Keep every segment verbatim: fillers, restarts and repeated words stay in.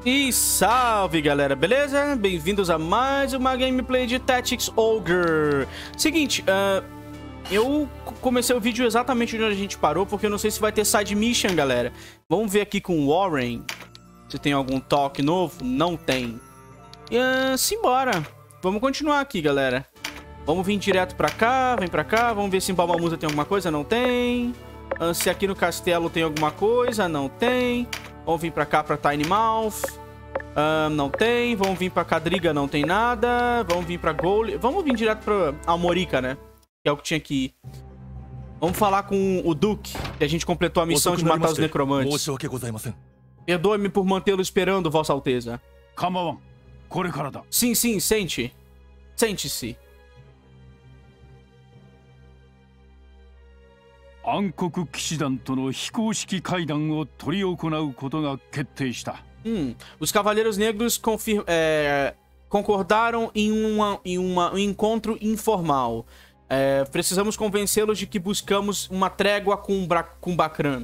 E salve galera, beleza? Bem-vindos a mais uma gameplay de Tactics Ogre. Seguinte, uh, eu comecei o vídeo exatamente onde a gente parou, porque eu não sei se vai ter side mission, galera. Vamos ver aqui com o Warren se tem algum talk novo. Não tem. Uh, simbora. Vamos continuar aqui, galera. Vamos vir direto pra cá, vem pra cá. Vamos ver se em Balmamusa tem alguma coisa. Não tem. Uh, se aqui no castelo tem alguma coisa. Não tem. Vamos vir pra cá, pra Tiny Mouth. Uh, não tem. Vamos vir pra Cadriga, não tem nada. Vamos vir pra Gold. Vamos vir direto pra Almorica, né? Que é o que tinha que ir. Vamos falar com o Duke, que a gente completou a missão de matar os necromantes. Perdoe-me por mantê-lo esperando, Vossa Alteza. Sim, sim, sente. Sente-se. Hum, os Cavaleiros Negros confir é, concordaram em, uma, em uma, um encontro informal. É, precisamos convencê-los de que buscamos uma trégua com, com Bakram.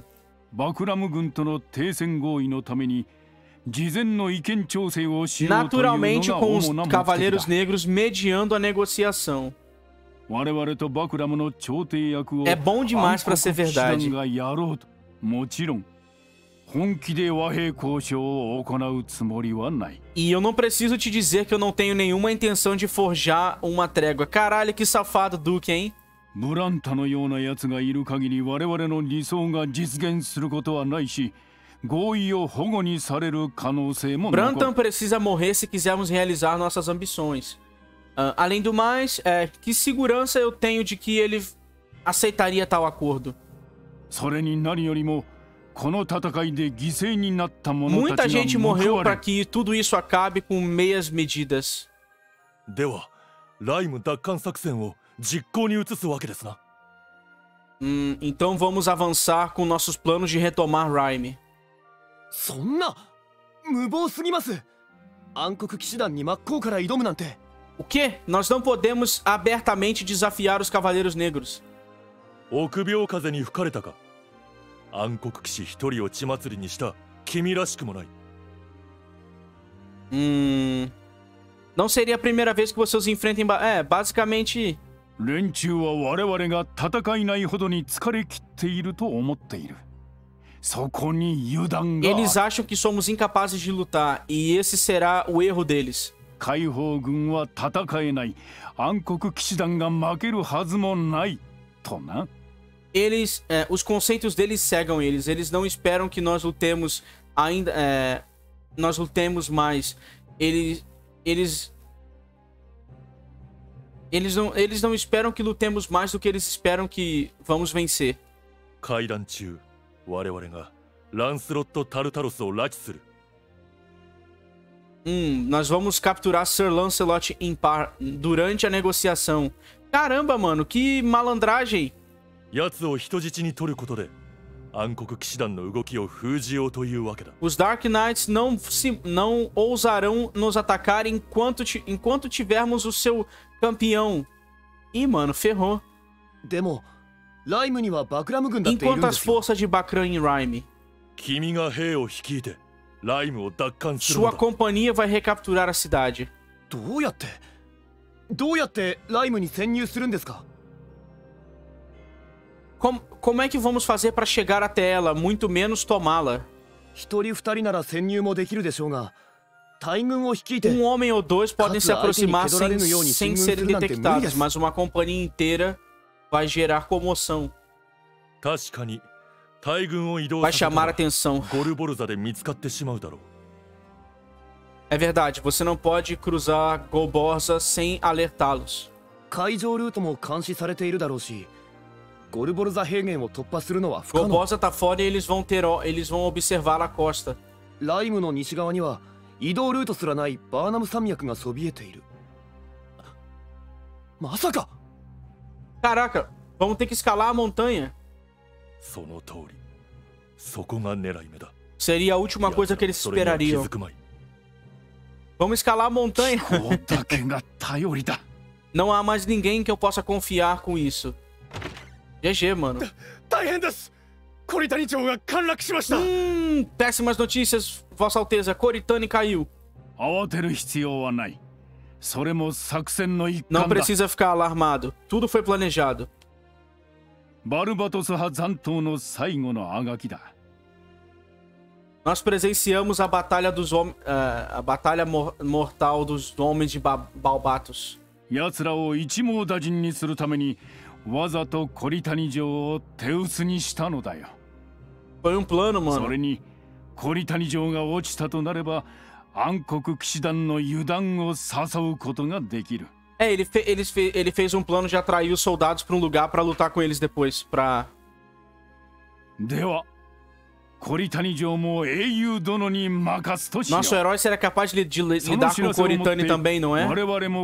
Naturalmente, com os Cavaleiros Negros mediando a negociação. É bom demais para ser verdade. E eu não preciso te dizer que eu não tenho nenhuma intenção de forjar uma trégua. Caralho, que safado, Duke, hein? Brantan precisa morrer se quisermos realizar nossas ambições. Uh, além do mais, é, que segurança eu tenho de que ele aceitaria tal acordo? Muita gente morreu para que tudo isso acabe com meias medidas. Hum, então vamos avançar com nossos planos de retomar Rhyme. O quê? Nós não podemos abertamente desafiar os Cavaleiros Negros. Hum... Não seria a primeira vez que você os enfrenta em... Ba é, basicamente... Eles acham que somos incapazes de lutar, e esse será o erro deles. Eles, é, os conceitos deles cegam eles. Eles não esperam que nós lutemos ainda, é, nós lutemos mais. Eles, eles, eles não, eles não esperam que lutemos mais do que eles esperam que vamos vencer. Hum, nós vamos capturar Sir Lancelot em par durante a negociação. Caramba, mano, que malandragem! Os Dark Knights não, se, não ousarão nos atacar enquanto, enquanto tivermos o seu campeão. Ih, mano, ferrou. Enquanto as forças de Bakram em Rhyme. Sua companhia vai recapturar a cidade. Como, como é que vamos fazer para chegar até ela, muito menos tomá-la? Um homem ou dois podem se aproximar sem, sem serem detectados, mas uma companhia inteira vai gerar comoção. Vai chamar a atenção. É verdade, você não pode cruzar Golborza sem alertá-los. Golborza tá fora e eles vão ter, eles vão observar a costa. Caraca, vamos ter que escalar a montanha. Seria a última coisa que eles esperariam. Vamos escalar a montanha. Não há mais ninguém que eu possa confiar com isso. G G, mano. Hum, péssimas notícias, Vossa Alteza. Coritane caiu. Não precisa ficar alarmado. Tudo foi planejado. Nós presenciamos a batalha dos homens, uh, a batalha mor mortal dos homens de ba Balbatos. Foi um plano, mano. É, ele, fe ele, fe ele fez um plano de atrair os soldados para um lugar para lutar com eles depois, pra... Nosso herói seria capaz de, de lidar com Coritane também, não é?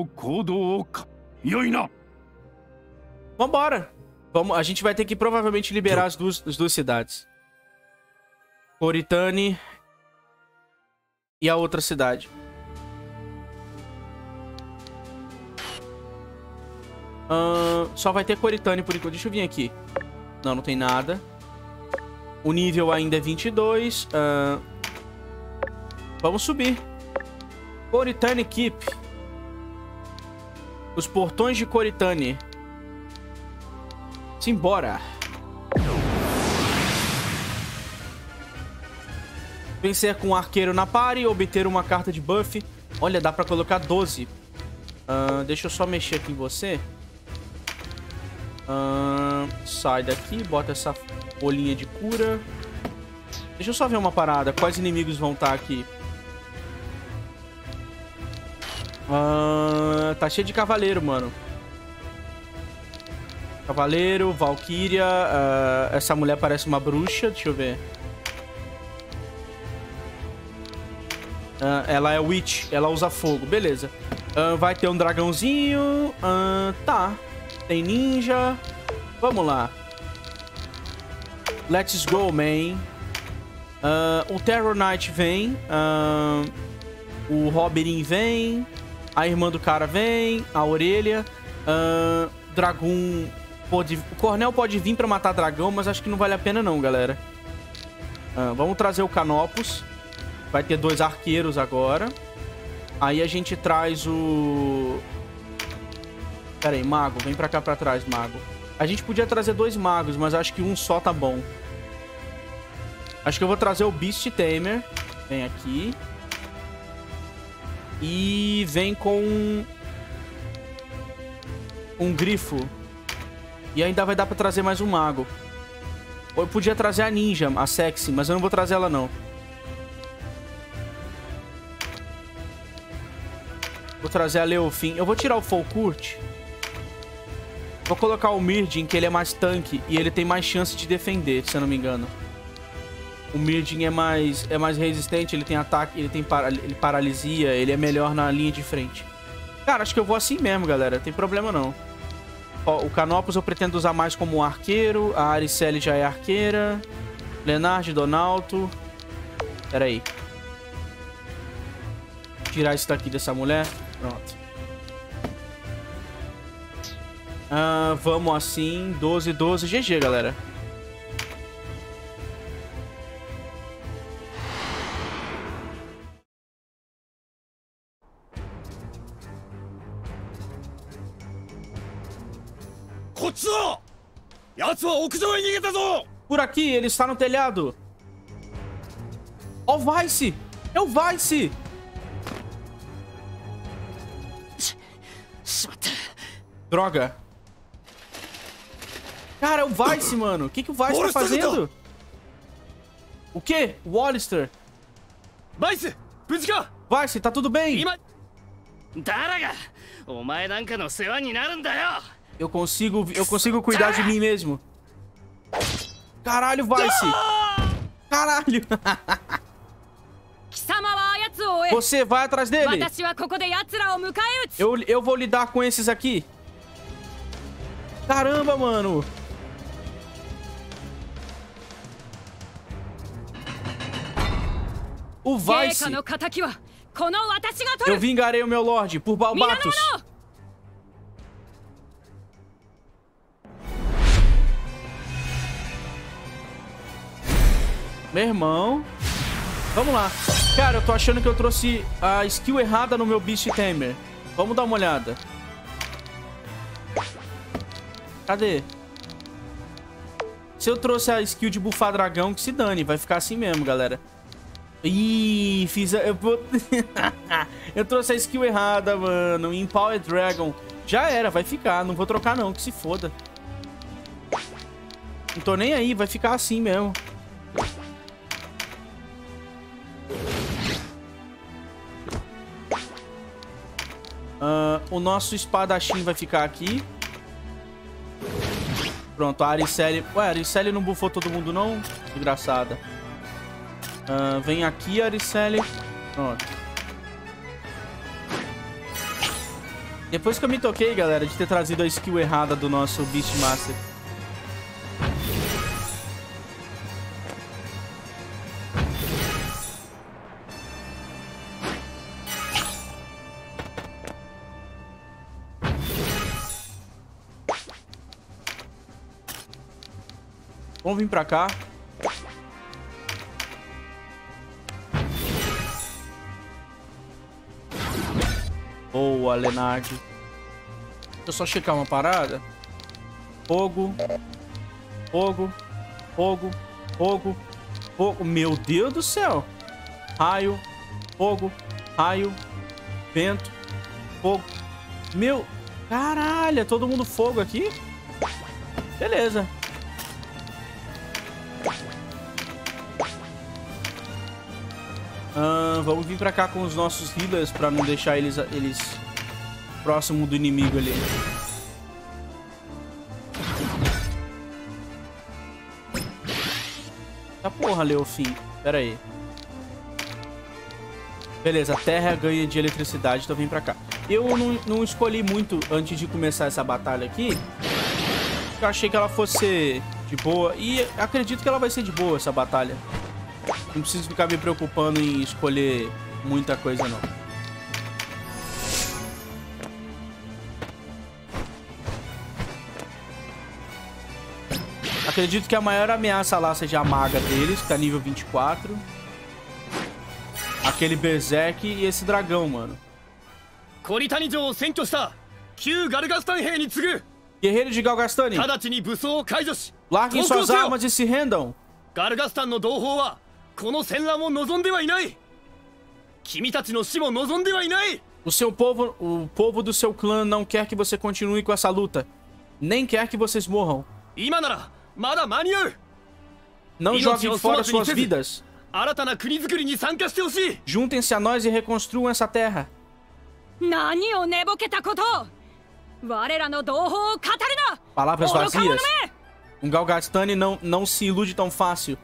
Vambora! Vamos, a gente vai ter que provavelmente liberar as duas, as duas cidades. Coritane e a outra cidade. Uh, só vai ter Coritane por enquanto. Deixa eu vir aqui. Não, não tem nada. O nível ainda é vinte e dois. Uh, vamos subir. Coritane Keep. Os portões de Coritane. Simbora. Vencer com um arqueiro na party. Obter uma carta de buff. Olha, dá pra colocar doze. Uh, deixa eu só mexer aqui em você. Uh, sai daqui. Bota essa bolinha de cura. Deixa eu só ver uma parada. Quais inimigos vão estar aqui? Uh, tá cheio de cavaleiro, mano. Cavaleiro, Valkyria. Uh, essa mulher parece uma bruxa. Deixa eu ver. Uh, ela é witch. Ela usa fogo. Beleza. Uh, vai ter um dragãozinho. Uh, tá. Tem ninja. Vamos lá. Let's go, man. Uh, o Terror Knight vem. Uh, o Robirin vem. A irmã do cara vem. A orelha. Uh, Dragon... Pode... O Cornel pode vir pra matar dragão, mas acho que não vale a pena não, galera. Uh, vamos trazer o Canopus. Vai ter dois arqueiros agora. Aí a gente traz o... Pera aí, mago. Vem pra cá pra trás, mago. A gente podia trazer dois magos, mas acho que um só tá bom. Acho que eu vou trazer o Beast Tamer. Vem aqui. E vem com... um grifo. E ainda vai dar pra trazer mais um mago. Ou eu podia trazer a ninja, a sexy, mas eu não vou trazer ela não. Vou trazer a Leofin. Eu vou tirar o Folkurt. Vou colocar o Mirdin, que ele é mais tanque e ele tem mais chance de defender, se eu não me engano. O Mirdin é mais, é mais resistente, ele tem ataque, ele tem para, ele paralisia, ele é melhor na linha de frente. Cara, acho que eu vou assim mesmo, galera. Não tem problema não. Ó, o Canopus eu pretendo usar mais como um arqueiro. A Aricelle já é arqueira. Lenard, Donalto. Pera aí. Tirar isso daqui dessa mulher. Pronto. Ah, vamos assim. doze, doze. G G, galera. Por aqui, ele está no telhado. Ó, o Vice! É o Vice! Droga. Cara, é o Vice, mano. O que, que o Vice tá fazendo? O quê? O Wallister. Vice! Vice, tá tudo bem? Eu consigo, eu consigo cuidar de mim mesmo. Caralho, Vice. Caralho. Você vai atrás dele. Eu, eu vou lidar com esses aqui. Caramba, mano. O Vice. Eu vingarei o meu Lorde por Balbatos. Meu irmão. Vamos lá. Cara, eu tô achando que eu trouxe a skill errada no meu Beast Tamer. Vamos dar uma olhada. Cadê? Se eu trouxe a skill de buffar dragão, que se dane. Vai ficar assim mesmo, galera. Ih, fiz a... Eu, vou... eu trouxe a skill errada, mano. Empower Dragon. Já era, vai ficar. Não vou trocar não, que se foda. Não tô nem aí, vai ficar assim mesmo. Uh, o nosso espadachim vai ficar aqui. Pronto, a Ariceli... Ué, a Ariceli não buffou todo mundo, não? Engraçada. Uh, vem aqui, Ariceli. Pronto. Depois que eu me toquei, galera, de ter trazido a skill errada do nosso Beastmaster. Vamos vir pra cá. Boa, Lenard. Deixa eu só checar uma parada. Fogo. Fogo. Fogo. Fogo. Fogo. Meu Deus do céu. Raio. Fogo. Raio. Vento. Fogo. Meu... Caralho, é todo mundo fogo aqui? Beleza. Uh, vamos vir pra cá com os nossos healers pra não deixar eles, eles próximo do inimigo ali. Tá porra, Leofim. Pera aí. Beleza, a terra ganha de eletricidade, então vem pra cá. Eu não, não escolhi muito antes de começar essa batalha aqui. Eu achei que ela fosse de boa. E acredito que ela vai ser de boa, essa batalha. Não preciso ficar me preocupando em escolher muita coisa, não. Acredito que a maior ameaça lá seja a maga deles, que tá nível vinte e quatro. Aquele Berserk e esse dragão, mano. Guerreiro de Galgastani, larguem suas armas e se rendam. O seu povo, o povo do seu clã não quer que você continue com essa luta. Nem quer que vocês morram. Não joguem fora suas vidas. Juntem-se a nós e reconstruam essa terra. Palavras vazias. Um Galgastani não, não se ilude tão fácil.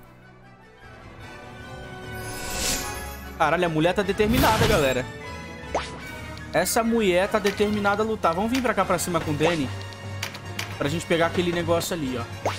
Caralho, a mulher tá determinada, galera. Essa mulher tá determinada a lutar. Vamos vir pra cá pra cima com o Danny. Pra gente pegar aquele negócio ali, ó.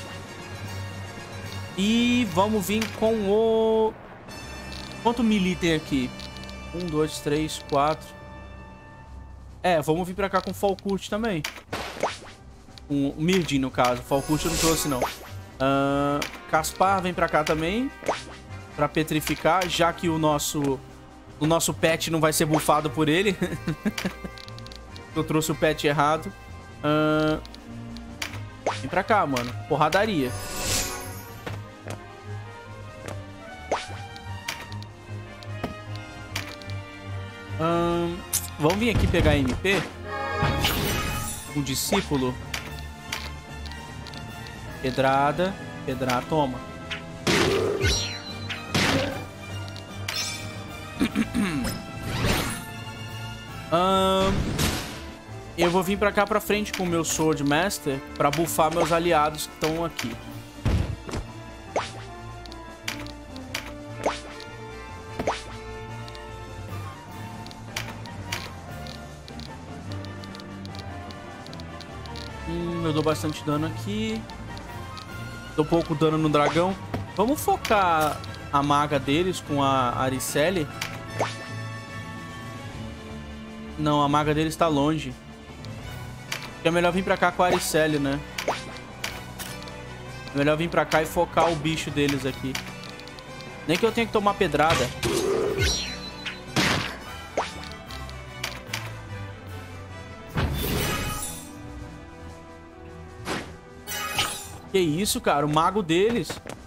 E vamos vir com o... Quanto melee tem aqui? Um, dois, três, quatro. É, vamos vir pra cá com o Falkurt também. Um, o Mirdin, no caso. Falkurt eu não trouxe, não. Uh, Caspar vem pra cá também. Pra petrificar, já que o nosso... O nosso pet não vai ser bufado por ele. Eu trouxe o pet errado. Uh, vem pra cá, mano. Porradaria. Um, vamos vir aqui pegar M P. Um discípulo. Pedrada. Pedrada, toma. um, eu vou vir pra cá pra frente com o meu Sword Master pra buffar meus aliados que estão aqui. Hum, eu dou bastante dano aqui. Dou pouco dano no dragão. Vamos focar a maga deles com a Ariceli. Não, a maga deles tá longe. É melhor vir pra cá com a Ariceli, né? É melhor vir pra cá e focar o bicho deles aqui. Nem que eu tenha que tomar pedrada. Que isso, cara? O mago deles.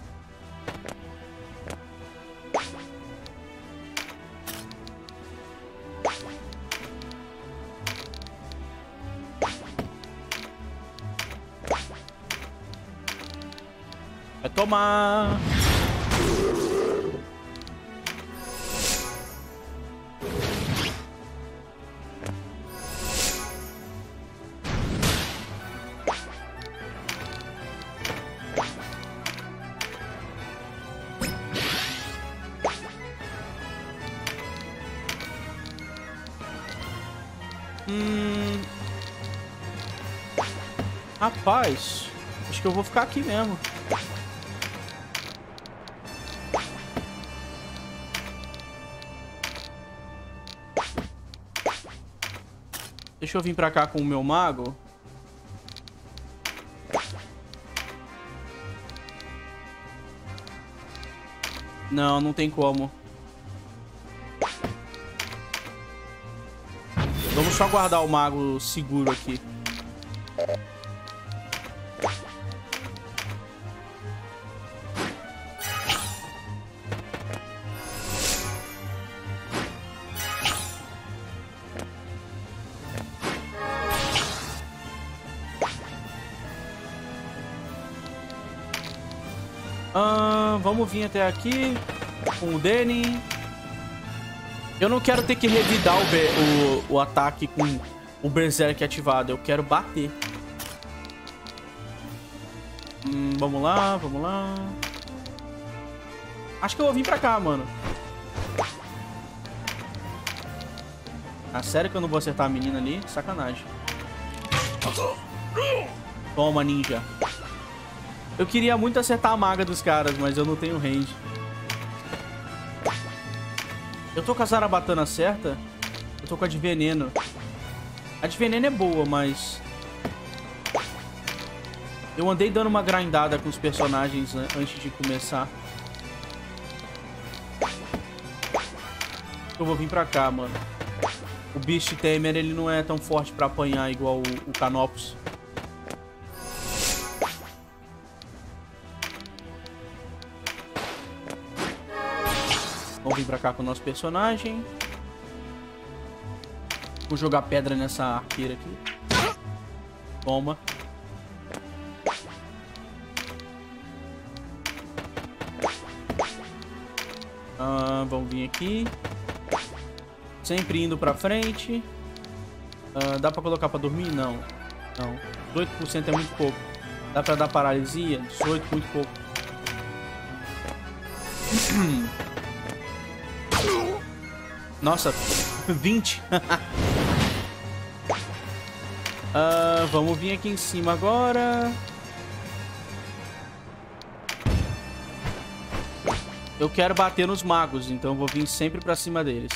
Vai tomar. Hum... Rapaz, acho que eu vou ficar aqui mesmo. Deixa eu vir pra cá com o meu mago. Não, não tem como. Vamos só guardar o mago seguro aqui. Ah, vamos vir até aqui com o Danny. Eu não quero ter que revidar o, Be o, o ataque com o Berserk ativado. Eu quero bater. Hum, vamos lá, vamos lá. Acho que eu vou vir pra cá, mano. Ah, sério que eu não vou acertar a menina ali? Sacanagem. Toma, ninja. Eu queria muito acertar a maga dos caras, mas eu não tenho range. Eu tô com a Zarabatana certa? Eu tô com a de veneno. A de veneno é boa, mas... eu andei dando uma grindada com os personagens, né, antes de começar. Eu vou vir pra cá, mano. O Beast Tamer, ele não é tão forte pra apanhar igual o, o Canopus. Vamos vir pra cá com o nosso personagem. Vou jogar pedra nessa arqueira aqui. Toma. Ah, vamos vir aqui. Sempre indo pra frente. Ah, dá pra colocar pra dormir? Não. Não. dezoito por cento é muito pouco. Dá pra dar paralisia? dezoito, muito pouco. Nossa, vinte. uh, vamos vir aqui em cima agora. Eu quero bater nos magos, então eu vou vir sempre pra cima deles.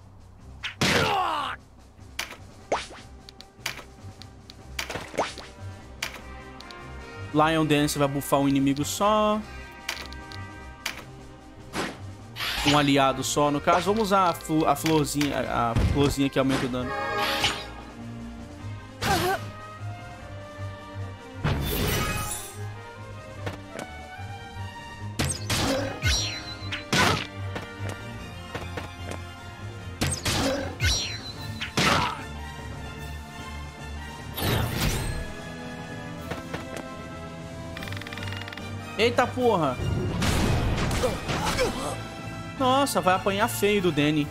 Lion Dance vai buffar um inimigo só. Um aliado só, no caso. Vamos usar a, fl a florzinha, a, a florzinha que aumenta o dano. Eita porra! Nossa, vai apanhar feio do Danny.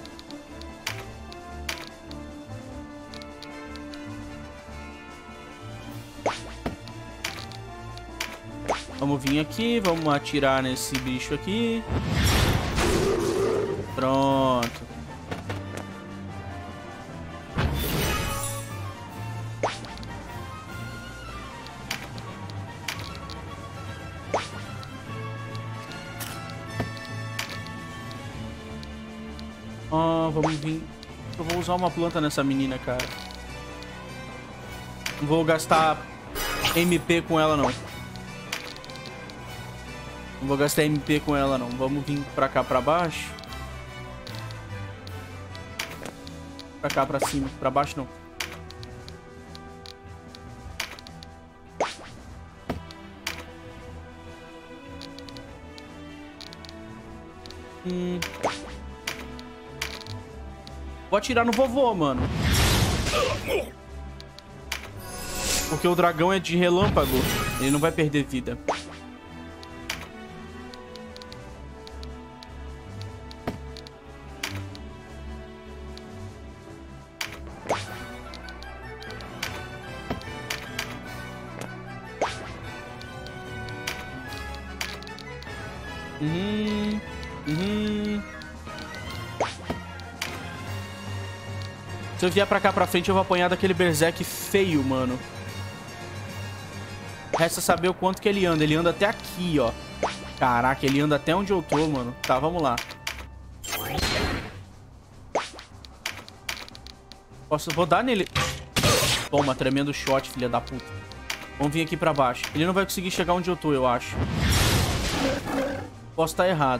Vamos vir aqui, vamos atirar nesse bicho aqui. Pronto. Oh, vamos vir. Eu vou usar uma planta nessa menina, cara. Não vou gastar M P com ela, não. Não vou gastar M P com ela, não. Vamos vir pra cá, pra baixo. Pra cá, pra cima. Pra baixo, não. Hum. Vou atirar no vovô, mano. Porque o dragão é de relâmpago. Ele não vai perder vida. Uhum. Uhum. Se eu vier pra cá pra frente, eu vou apanhar daquele berserk feio, mano. Resta saber o quanto que ele anda. Ele anda até aqui, ó. Caraca, ele anda até onde eu tô, mano. Tá, vamos lá. Posso... Vou dar nele. Toma, tremendo shot, filha da puta. Vamos vir aqui pra baixo. Ele não vai conseguir chegar onde eu tô, eu acho. Posso estar errado.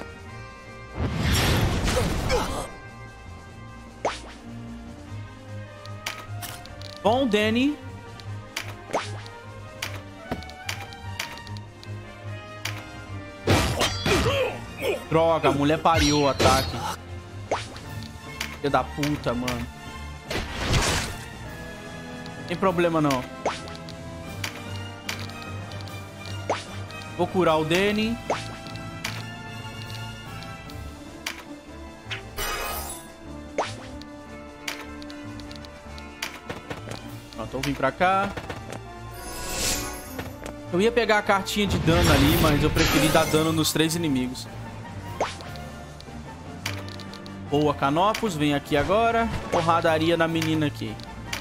Bom, Danny. Droga, a mulher pariu o ataque. Filha da puta, mano. Tem problema não. Vou curar o Danny. Pronto, vou vir pra cá. Eu ia pegar a cartinha de dano ali, mas eu preferi dar dano nos três inimigos. Boa, Canopus. Vem aqui agora. Porradaria na menina aqui.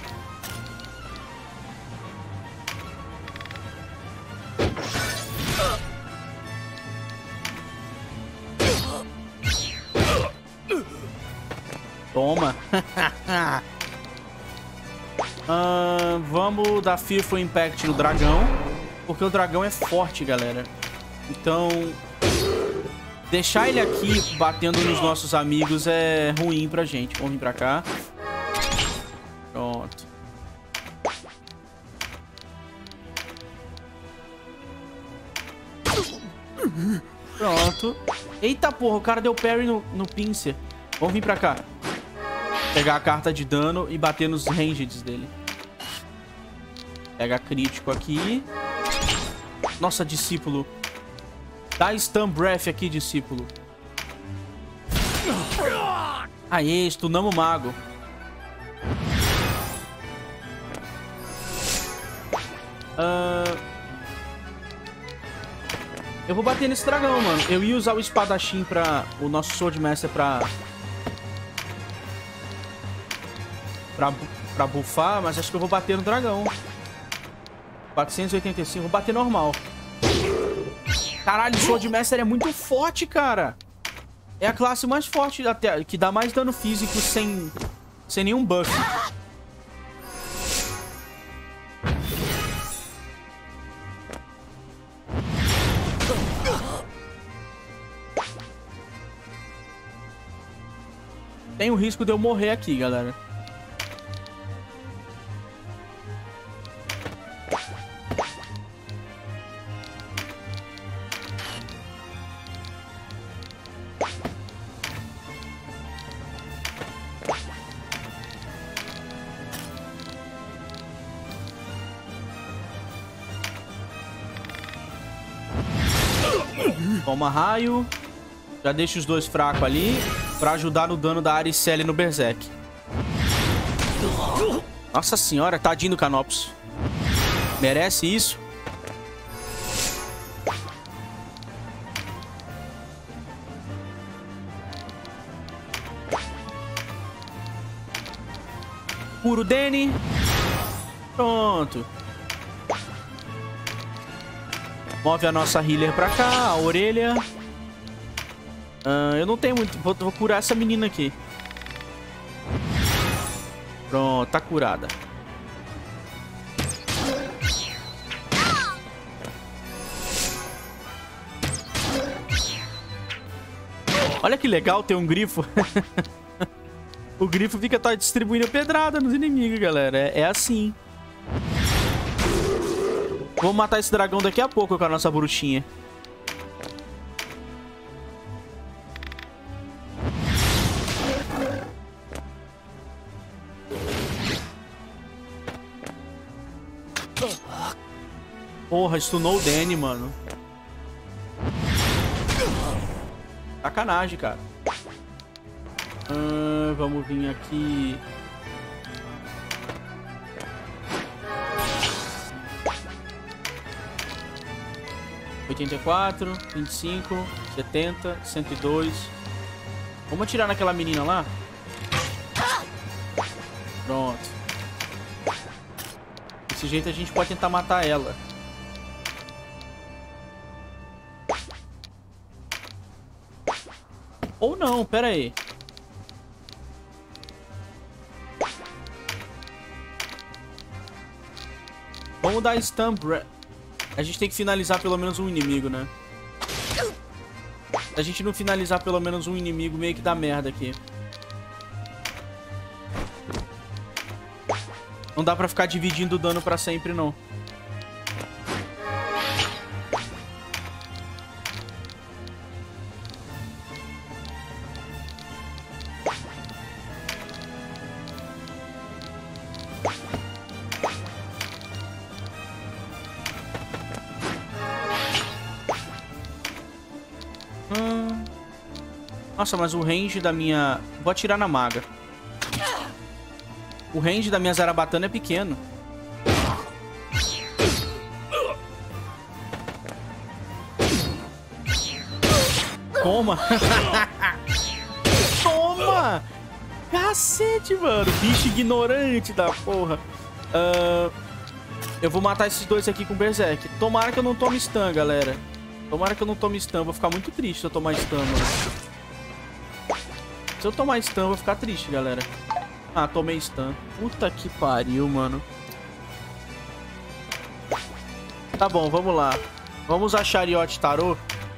Toma. uh, vamos dar Fearful Impact no dragão. Porque o dragão é forte, galera. Então... deixar ele aqui batendo nos nossos amigos é ruim pra gente. Vamos vir pra cá. Pronto. Pronto. Eita porra, o cara deu parry no, no pincer. Vamos vir pra cá. Pegar a carta de dano e bater nos rangeds dele. Pega crítico aqui. Nossa, discípulo. Dá stun breath aqui, discípulo. Aê, stunamos o mago. Uh... Eu vou bater nesse dragão, mano. Eu ia usar o espadachim pra... o nosso Swordmaster pra... Pra, pra buffar, mas acho que eu vou bater no dragão. quatrocentos e oitenta e cinco. Vou bater normal. Caralho, o Swordmaster é muito forte, cara. É a classe mais forte, até, que dá mais dano físico sem, sem nenhum buff. Tem o risco de eu morrer aqui, galera. Toma raio. Já deixa os dois fracos ali pra ajudar no dano da Aricelle no Berserk. Nossa senhora, tadinho do Canopus. Merece isso? Puro Danny. Pronto. Move a nossa healer pra cá, a orelha. Uh, eu não tenho muito... Vou, vou curar essa menina aqui. Pronto, tá curada. Olha que legal ter um grifo. O grifo fica tá distribuindo pedrada nos inimigos, galera. É, é assim. Vamos matar esse dragão daqui a pouco com a nossa bruxinha. Porra, stunou o Danny, mano. Sacanagem, cara. Hum, vamos vir aqui. oitenta e quatro, vinte e cinco, setenta, cento e dois. Vamos atirar naquela menina lá? Pronto. Desse jeito a gente pode tentar matar ela. Ou não, pera aí. Vamos dar stun. A gente tem que finalizar pelo menos um inimigo, né? Se a gente não finalizar pelo menos um inimigo, meio que dá merda aqui. Não dá pra ficar dividindo o dano pra sempre, não. Hum. Nossa, mas o range da minha... Vou atirar na maga. O range da minha Zarabatana é pequeno. Toma! Toma! Cacete, mano. Bicho ignorante da porra. Uh, eu vou matar esses dois aqui com Berserk. Tomara que eu não tome stun, galera. Tomara que eu não tome stun. Vou ficar muito triste se eu tomar stun, mano. Se eu tomar stun, eu vou ficar triste, galera. Ah, tomei stun. Puta que pariu, mano. Tá bom, vamos lá. Vamos usar Chariot Tarot.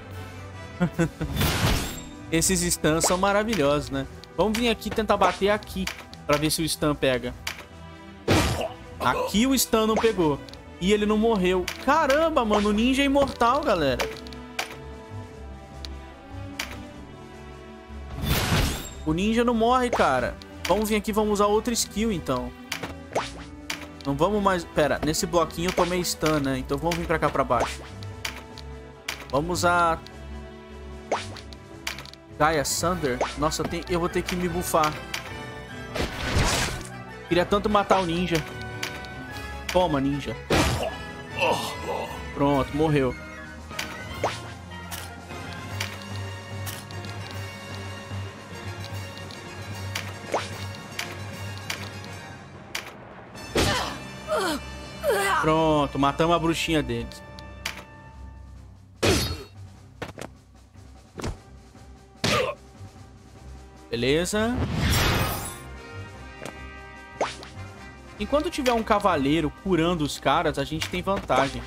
Esses stuns são maravilhosos, né? Vamos vir aqui tentar bater aqui pra ver se o stun pega. Aqui o stun não pegou. E ele não morreu. Caramba, mano. O ninja é imortal, galera. O ninja não morre, cara. Vamos vir aqui, vamos usar outra skill, então. Não vamos mais... Pera, nesse bloquinho eu tomei stun, né? Então vamos vir pra cá pra baixo. Vamos usar... Gaia Sunder. Nossa, eu, tenho... eu vou ter que me buffar. Queria tanto matar o ninja. Toma, ninja. Pronto, morreu. Pronto, matamos a bruxinha deles. Beleza. Enquanto tiver um cavaleiro curando os caras, a gente tem vantagem.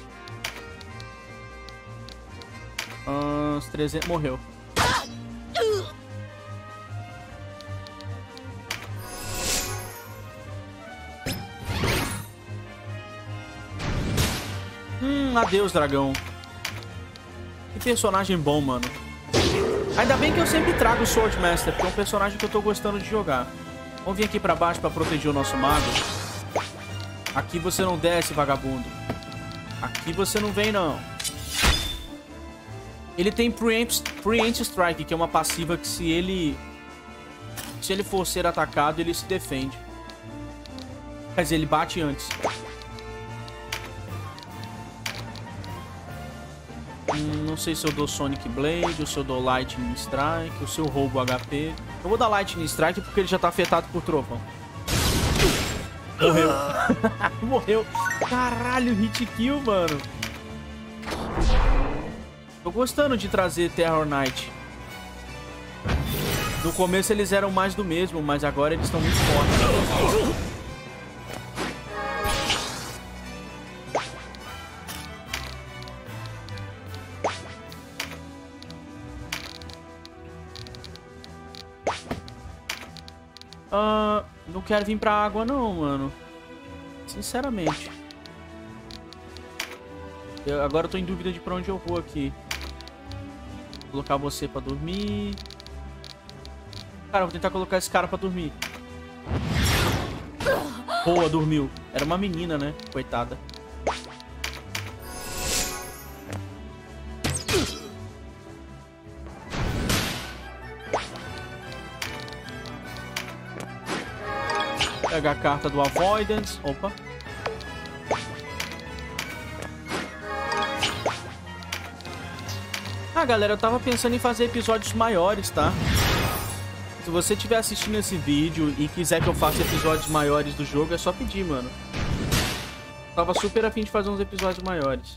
Uns trezentos... Morreu. Hum, adeus, dragão. Que personagem bom, mano. Ainda bem que eu sempre trago o Swordmaster, porque é um personagem que eu tô gostando de jogar. Vamos vir aqui pra baixo pra proteger o nosso mago. Aqui você não desce, vagabundo. Aqui você não vem, não. Ele tem Preempt, Preempt Strike, que é uma passiva que se ele... Se ele for ser atacado, ele se defende. Quer dizer, ele bate antes. Hum, não sei se eu dou Sonic Blade, ou se eu dou Lightning Strike, ou se eu roubo H P. Eu vou dar Lightning Strike porque ele já tá afetado por trovão. Morreu. Morreu. Caralho, hit kill, mano. Tô gostando de trazer Terror Knight. No começo eles eram mais do mesmo, mas agora eles estão muito fortes. Uh, não quero vir pra água não, mano. Sinceramente. Eu, agora eu tô em dúvida de pra onde eu vou aqui. Vou colocar você pra dormir. Cara, eu vou tentar colocar esse cara pra dormir. Boa, dormiu. Era uma menina, né? Coitada. Pega a carta do Avoidance. Opa. Ah, galera, eu tava pensando em fazer episódios maiores, tá? Se você estiver assistindo esse vídeo e quiser que eu faça episódios maiores do jogo, é só pedir, mano. Tava super afim de fazer uns episódios maiores.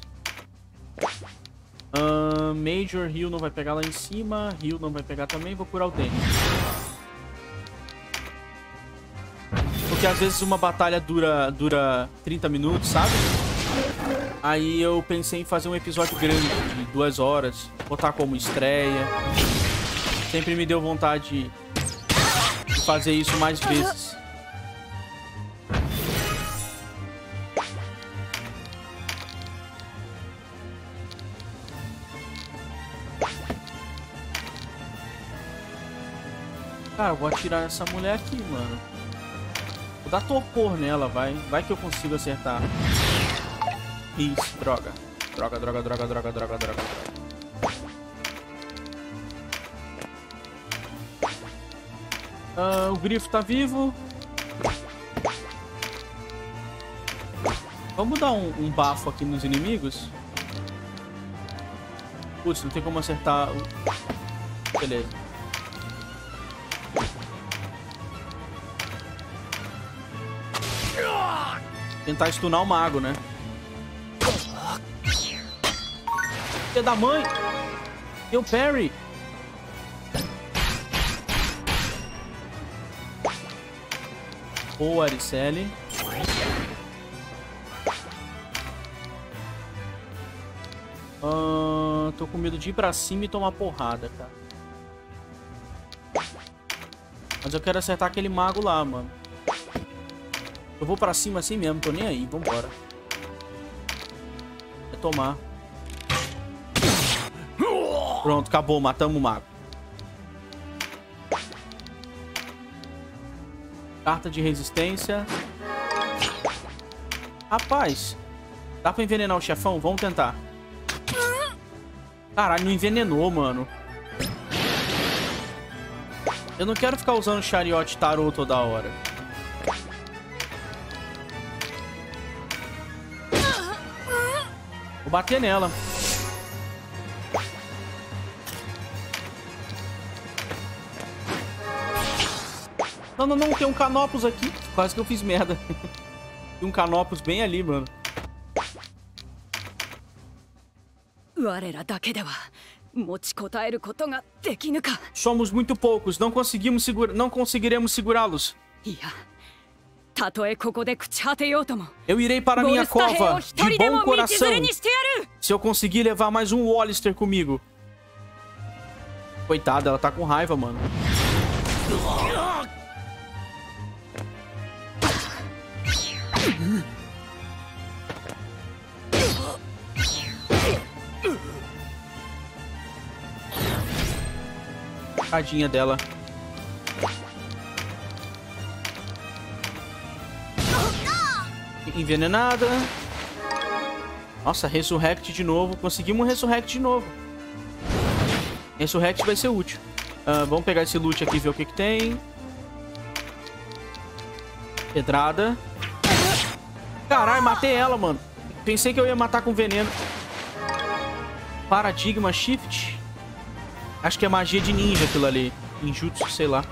Uh, Major, Hill não vai pegar lá em cima. Hill não vai pegar também. Vou curar o Danny. Porque às vezes uma batalha dura, dura trinta minutos, sabe? Aí eu pensei em fazer um episódio grande, de duas horas. Botar como estreia. Sempre me deu vontade de fazer isso mais vezes. Cara, eu vou atirar essa mulher aqui, mano. Vou dar torpor nela, vai. Vai que eu consigo acertar. Isso, droga. Droga, droga, droga, droga, droga, droga, droga. Uh, o grifo tá vivo. Vamos dar um, um bafo aqui nos inimigos. Putz, não tem como acertar o... Beleza. Tentar stunar o mago, né? Filha da mãe! Deu parry! Boa, Ariceli. Uh, tô com medo de ir pra cima e tomar porrada, cara. Mas eu quero acertar aquele mago lá, mano. Eu vou pra cima assim mesmo, tô nem aí, vambora. É tomar. Pronto, acabou, matamos o mago. Carta de resistência. Rapaz, dá pra envenenar o chefão? Vamos tentar. Caralho, não envenenou, mano. Eu não quero ficar usando Chariot Tarot toda hora. Vou bater nela. Não, não, não. Tem um Canopus aqui. Quase que eu fiz merda. Tem um Canopus bem ali, mano. Somos muito poucos. Não conseguimos segurar. Não conseguiremos segurá-los. Eu irei para minha cova de bom coração. Se eu conseguir levar mais um Wallister comigo. Coitada, ela tá com raiva, mano. Tadinha dela. Envenenada. Nossa, Resurrect de novo. Conseguimos um Resurrect de novo. Resurrect vai ser útil. Uh, vamos pegar esse loot aqui e ver o que que tem. Pedrada. Caralho, matei ela, mano. Pensei que eu ia matar com veneno. Paradigma Shift. Acho que é magia de ninja aquilo ali. Ninjutsu, sei lá.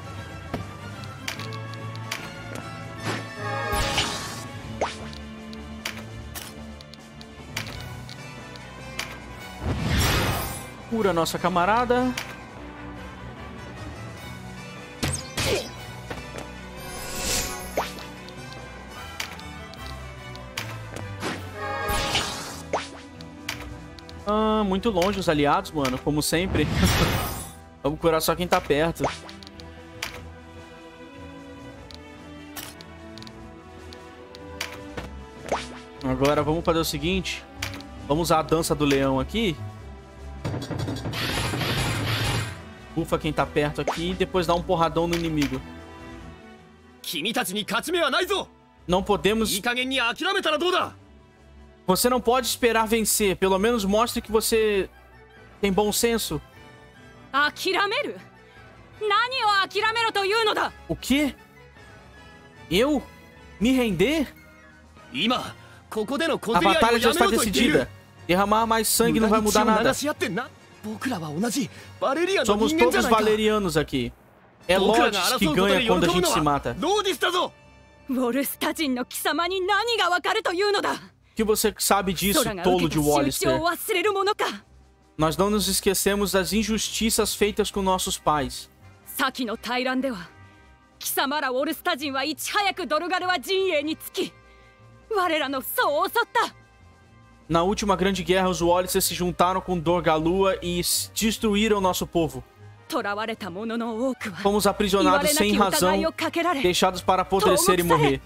Cura nossa camarada. Ah, muito longe os aliados, mano. Como sempre. Vamos curar só quem tá perto. Agora vamos fazer o seguinte. Vamos usar a dança do leão aqui. Bufa quem tá perto aqui e depois dá um porradão no inimigo. Não podemos... Você não pode esperar vencer. Pelo menos mostre que você tem bom senso. O quê? Eu? Me render? A batalha já está decidida. Derramar mais sangue não vai mudar nada. Somos todos valerianos aqui. É Lodis que ganha quando a gente se mata. O que você sabe disso, tolo de Wallister? Nós não nos esquecemos das injustiças feitas com nossos pais. Na última grande guerra, os Wallisters se juntaram com Dorgalua e destruíram nosso povo. Fomos aprisionados sem razão, deixados para apodrecer e morrer.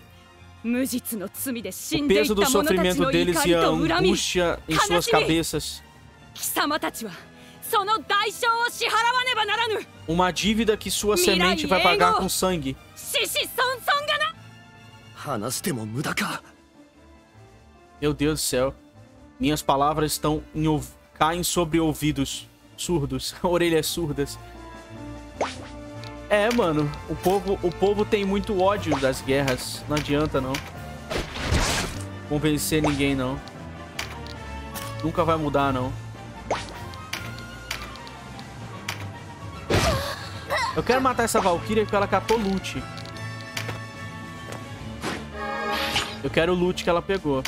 O peso do sofrimento deles e a angústia em suas cabeças. Uma dívida que sua semente vai pagar com sangue. Meu Deus do céu. Minhas palavras estão em ouv... caem sobre ouvidos surdos, orelhas surdas. É, mano, o povo, o povo tem muito ódio das guerras. Não adianta, não. Convencer ninguém, não. Nunca vai mudar, não. Eu quero matar essa Valkyria porque ela catou loot. Eu quero o loot que ela pegou.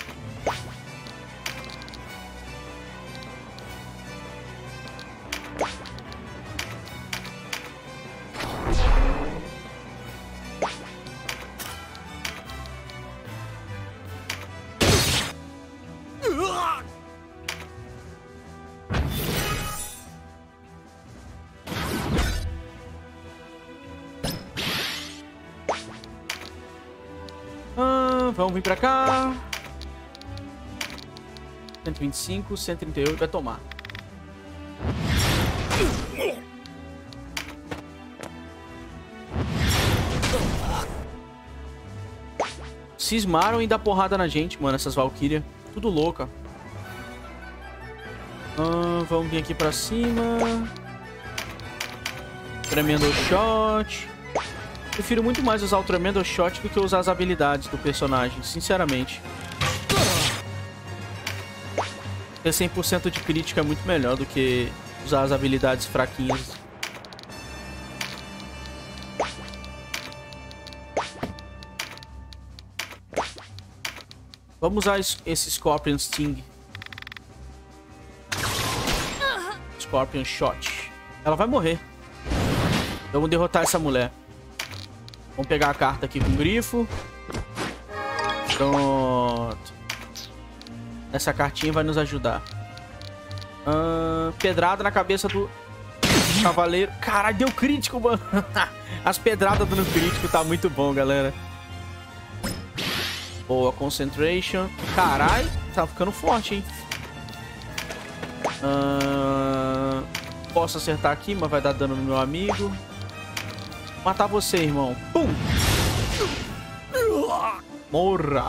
Vamos vir pra cá. cento e vinte e cinco, cento e trinta e oito, vai tomar. Cismaram em dar porrada na gente, mano, essas Valkyria. Tudo louca. Ah, vamos vir aqui pra cima. Tremendo shot. Prefiro muito mais usar o Tremendo Shot do que usar as habilidades do personagem, sinceramente. Ter cem por cento de crítica é muito melhor do que usar as habilidades fraquinhas. Vamos usar esse Scorpion Sting. Scorpion Shot. Ela vai morrer. Vamos derrotar essa mulher. Vamos pegar a carta aqui com o grifo. Pronto. Essa cartinha vai nos ajudar. Ah, pedrada na cabeça do cavaleiro. Caralho, deu crítico, mano. As pedradas dando crítico tá muito bom, galera. Boa, concentration. Caralho, tá ficando forte, hein. Ah, posso acertar aqui, mas vai dar dano no meu amigo. Matar você, irmão. Pum! Morra!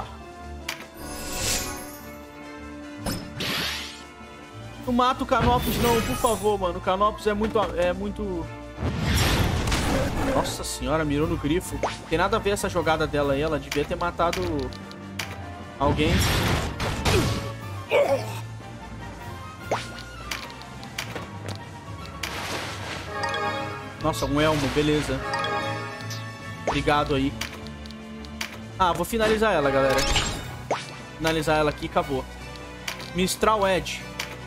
Não mata o Canopus, não, por favor, mano. O Canopus é muito... É muito... Nossa senhora, mirou no grifo. Tem nada a ver essa jogada dela aí. Ela devia ter matado... alguém. Nossa, um elmo, beleza. Obrigado aí. Ah, vou finalizar ela, galera. Finalizar ela aqui e acabou. Mistral Edge.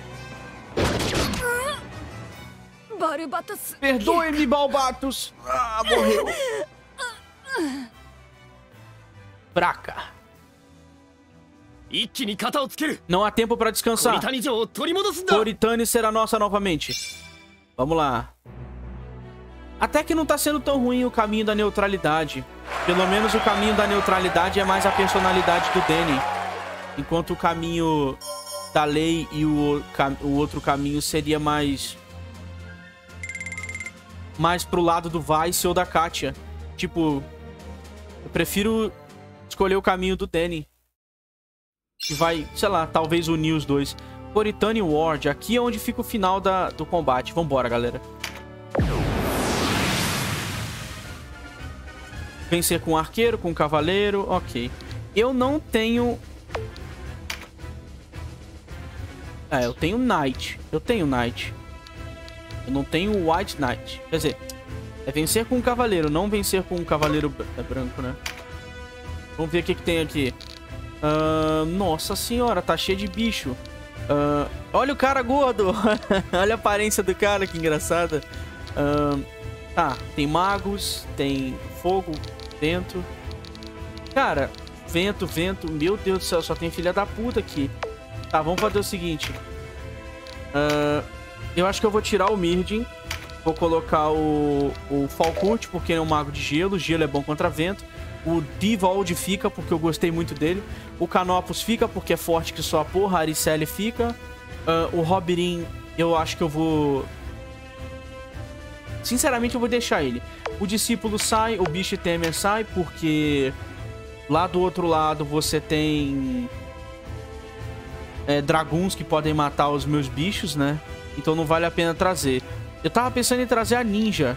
Perdoe-me, Balbatus. Ah, morreu. Fraca. Não há tempo para descansar. Coritane será nossa novamente. Vamos lá. Até que não tá sendo tão ruim o caminho da neutralidade. Pelo menos o caminho da neutralidade é mais a personalidade do Danny. Enquanto o caminho da Lei e o, o outro caminho seria mais... mais pro lado do Vice ou da Katia. Tipo, eu prefiro escolher o caminho do Danny. Que vai, sei lá, talvez unir os dois. Coritane Ward. Aqui é onde fica o final da, do combate. Vambora, galera. Vencer com arqueiro, com cavaleiro. Ok. Eu não tenho... É, eu tenho Knight. Eu tenho Knight. Eu não tenho White Knight. Quer dizer, é vencer com um cavaleiro, não vencer com um cavaleiro é branco, né? Vamos ver o que, que tem aqui. Uh, nossa senhora, tá cheio de bicho. Uh, olha o cara gordo. Olha a aparência do cara, que engraçada. Uh, tá, tem magos, tem fogo dentro. Cara, vento, vento. Meu Deus do céu, só tem filha da puta aqui. Tá, vamos fazer o seguinte. Uh, eu acho que eu vou tirar o Myrdin. Vou colocar o, o Falcourt, porque ele é um mago de gelo. Gelo é bom contra vento. O Divold fica, porque eu gostei muito dele. O Canopus fica, porque é forte que só a porra. A Aricelle fica. Uh, o Robirin, eu acho que eu vou... Sinceramente, eu vou deixar ele. O Discípulo sai, o Bicho Temer sai, porque... Lá do outro lado você tem... É, draguns que podem matar os meus bichos, né? Então não vale a pena trazer. Eu tava pensando em trazer a Ninja.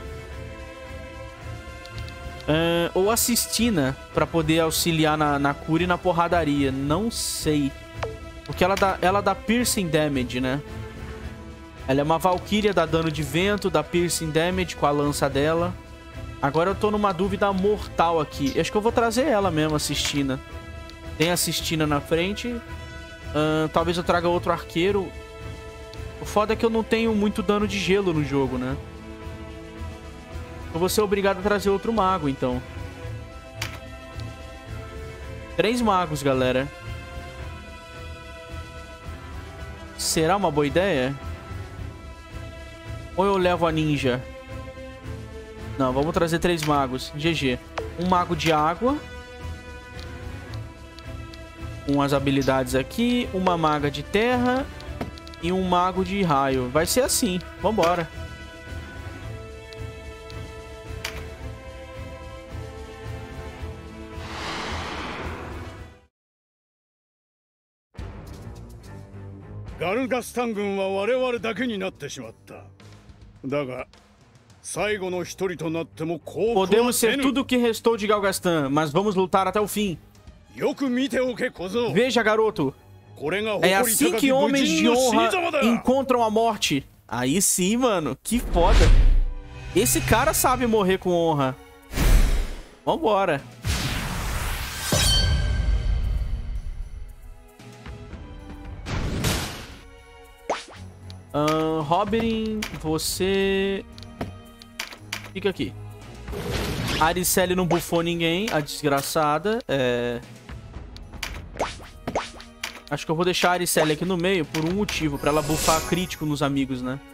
Uh, ou a Cistina, pra poder auxiliar na, na cura e na porradaria. Não sei. Porque ela dá, ela dá piercing damage, né? Ela é uma Valkyria, dá dano de vento, dá piercing damage com a lança dela. Agora eu tô numa dúvida mortal aqui. Eu acho que eu vou trazer ela mesmo, a Cistina. Tem a Cistina na frente. Uh, talvez eu traga outro arqueiro. O foda é que eu não tenho muito dano de gelo no jogo, né? Eu vou ser obrigado a trazer outro mago, então. Três magos, galera. Será uma boa ideia? Ou eu levo a ninja? Não, vamos trazer três magos. G G. Um mago de água. Com as habilidades aqui. Uma maga de terra. E um mago de raio. Vai ser assim. Vambora. Galgastan 軍は我々だけになってしまった。だが、最後の一人となっても降伏はせぬ。 Podemos ser tudo o que restou de Galgastan, mas vamos lutar até o fim. よく見ておけ、小僧。 Veja, garoto. É assim que homens de honra encontram a morte. Aí sim, mano. Que foda. Esse cara sabe morrer com honra. Vambora. Uh, Robirin, você... Fica aqui. A Aricelle não bufou ninguém, a desgraçada. É... Acho que eu vou deixar a Aricelle aqui no meio por um motivo. Pra ela bufar crítico nos amigos, né?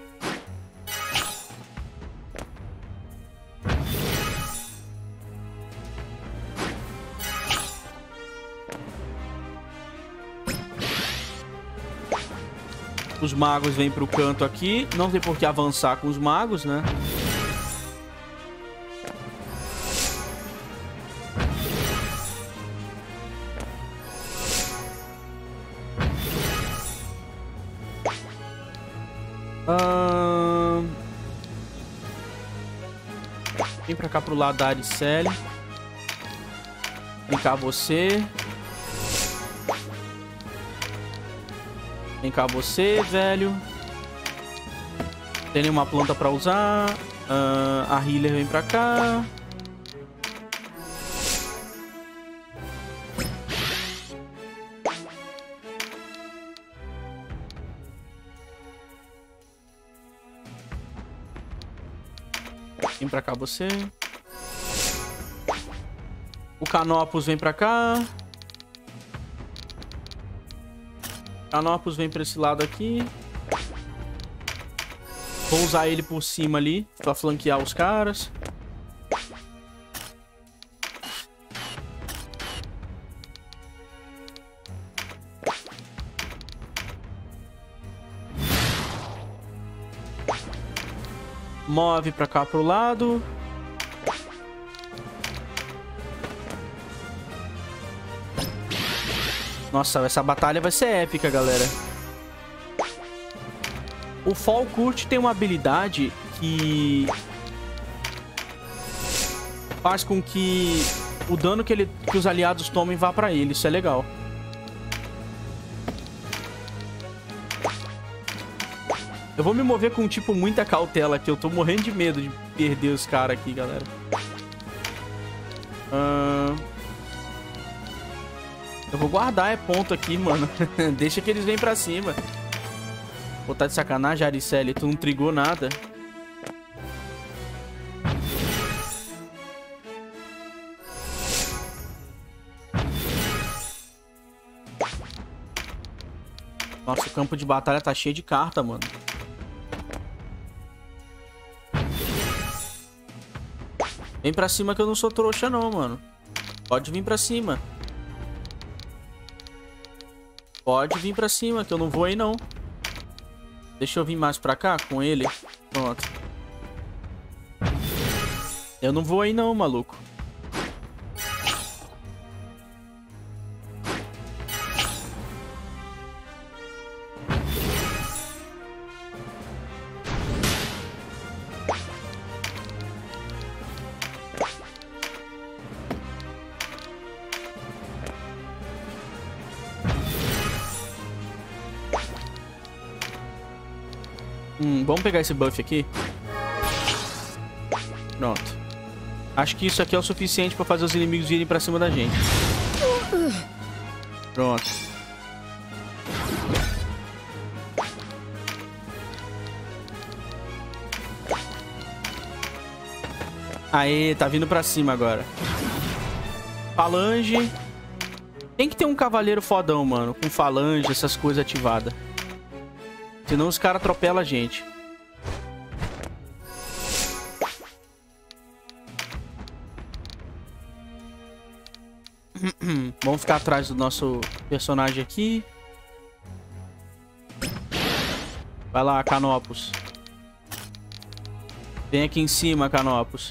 Os magos vêm pro canto aqui. Não tem por que avançar com os magos, né? Ahn... Vem pra cá pro lado da Aricelle. Vem cá você. Vem cá você, velho. Tem nenhuma planta pra usar. Uh, a healer vem pra cá. Vem pra cá você. O Canopus vem pra cá. Canopus vem pra esse lado aqui. Vou usar ele por cima ali, pra flanquear os caras. Move pra cá pro lado. Nossa, essa batalha vai ser épica, galera. O Falkurt tem uma habilidade que faz com que o dano que, ele, que os aliados tomem vá pra ele. Isso é legal. Eu vou me mover com, tipo, muita cautela aqui. Eu tô morrendo de medo de perder os caras aqui, galera. Ahn... Eu vou guardar é ponto aqui, mano. Deixa que eles venham pra cima. Pô, tá de sacanagem, Ariceli. Tu não trigou nada. Nossa, o campo de batalha tá cheio de carta, mano. Vem pra cima que eu não sou trouxa não, mano. Pode vir pra cima. Pode vir pra cima, que eu não vou aí, não. Deixa eu vir mais pra cá com ele. Pronto. Eu não vou aí, não, maluco. Hum, vamos pegar esse buff aqui. Pronto. Acho que isso aqui é o suficiente pra fazer os inimigos virem pra cima da gente. Pronto. Aê, tá vindo pra cima agora. Falange. Tem que ter um cavaleiro fodão, mano. Com falange, essas coisas ativadas. Senão os caras atropelam a gente. Vamos ficar atrás do nosso personagem aqui. Vai lá, Canopus. Vem aqui em cima, Canopus.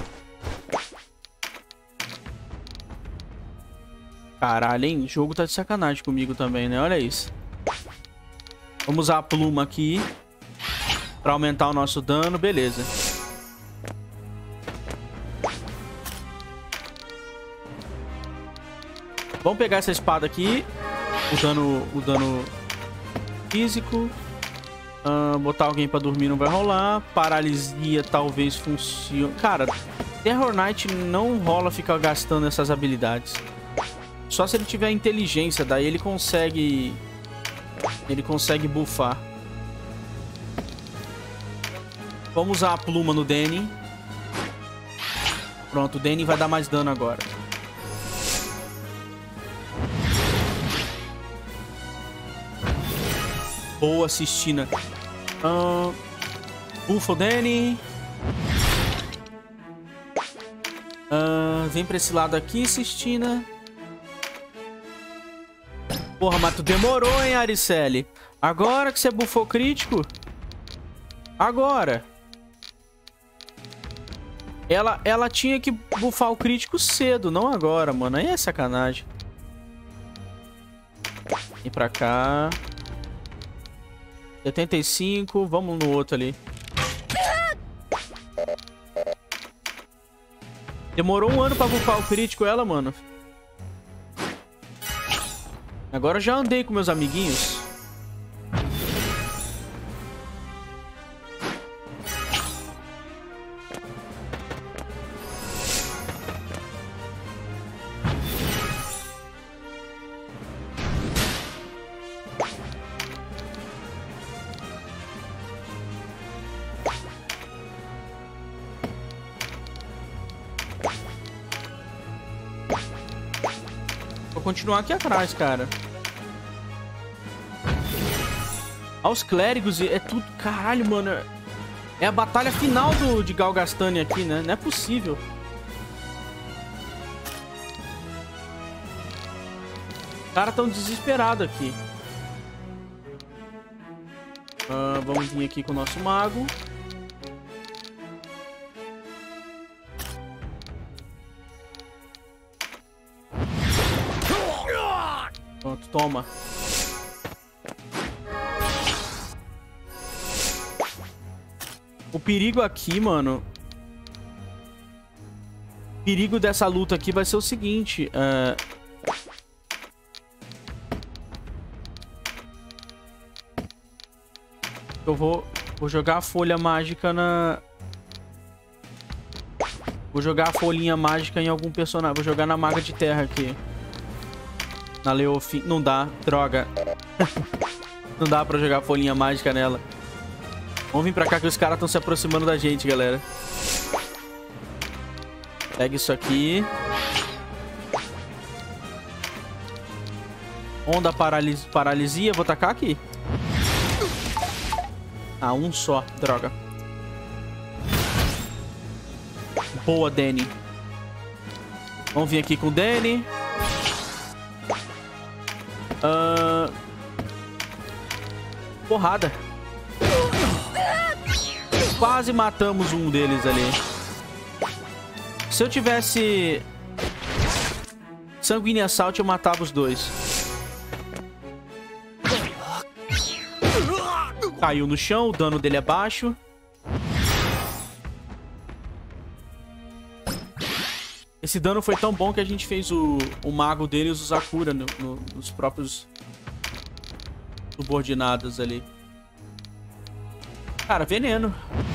Caralho, hein? O jogo tá de sacanagem comigo também, né? Olha isso. Vamos usar a pluma aqui pra aumentar o nosso dano. Beleza. Vamos pegar essa espada aqui. O dano, o dano físico. Uh, botar alguém pra dormir não vai rolar. Paralisia talvez funcione. Cara, Terror Knight não rola ficar gastando essas habilidades. Só se ele tiver inteligência. Daí ele consegue... Ele consegue buffar. Vamos usar a pluma no Danny. Pronto, o Danny vai dar mais dano agora. Boa, Cistina. Uh, buffa o Danny. Uh, vem pra esse lado aqui, Cistina. Porra, mas tu demorou, hein, Ariceli? Agora que você bufou crítico? Agora. Ela, ela tinha que bufar o crítico cedo, não agora, mano. Aí é sacanagem. Vem pra cá. setenta e cinco. Vamos no outro ali. Demorou um ano pra bufar o crítico ela, mano. Agora eu já andei com meus amiguinhos. Vou continuar aqui atrás, cara. Aos clérigos é tudo... Caralho, mano. É a batalha final do, de Galgastânia aqui, né? Não é possível. Os caras tão desesperados aqui. Uh, vamos vir aqui com o nosso mago. Pronto, toma. O perigo aqui, mano... O perigo dessa luta aqui vai ser o seguinte... Uh... Eu vou... Vou jogar a folha mágica na... Vou jogar a folhinha mágica em algum personagem. Vou jogar na Maga de Terra aqui. Na Leofin. Não dá. Droga. Não dá pra jogar a folhinha mágica nela. Vamos vir pra cá que os caras estão se aproximando da gente, galera. Pega isso aqui. Onda paralis... paralisia. Vou tacar aqui. Ah, um só. Droga. Boa, Danny. Vamos vir aqui com o Danny. Uh... Porrada. Quase matamos um deles ali. Se eu tivesse Sanguine Assault, eu matava os dois. Caiu no chão, o dano dele é baixo. Esse dano foi tão bom que a gente fez o, o mago deles usar cura no, no, nos próprios subordinados ali. Cara, veneno.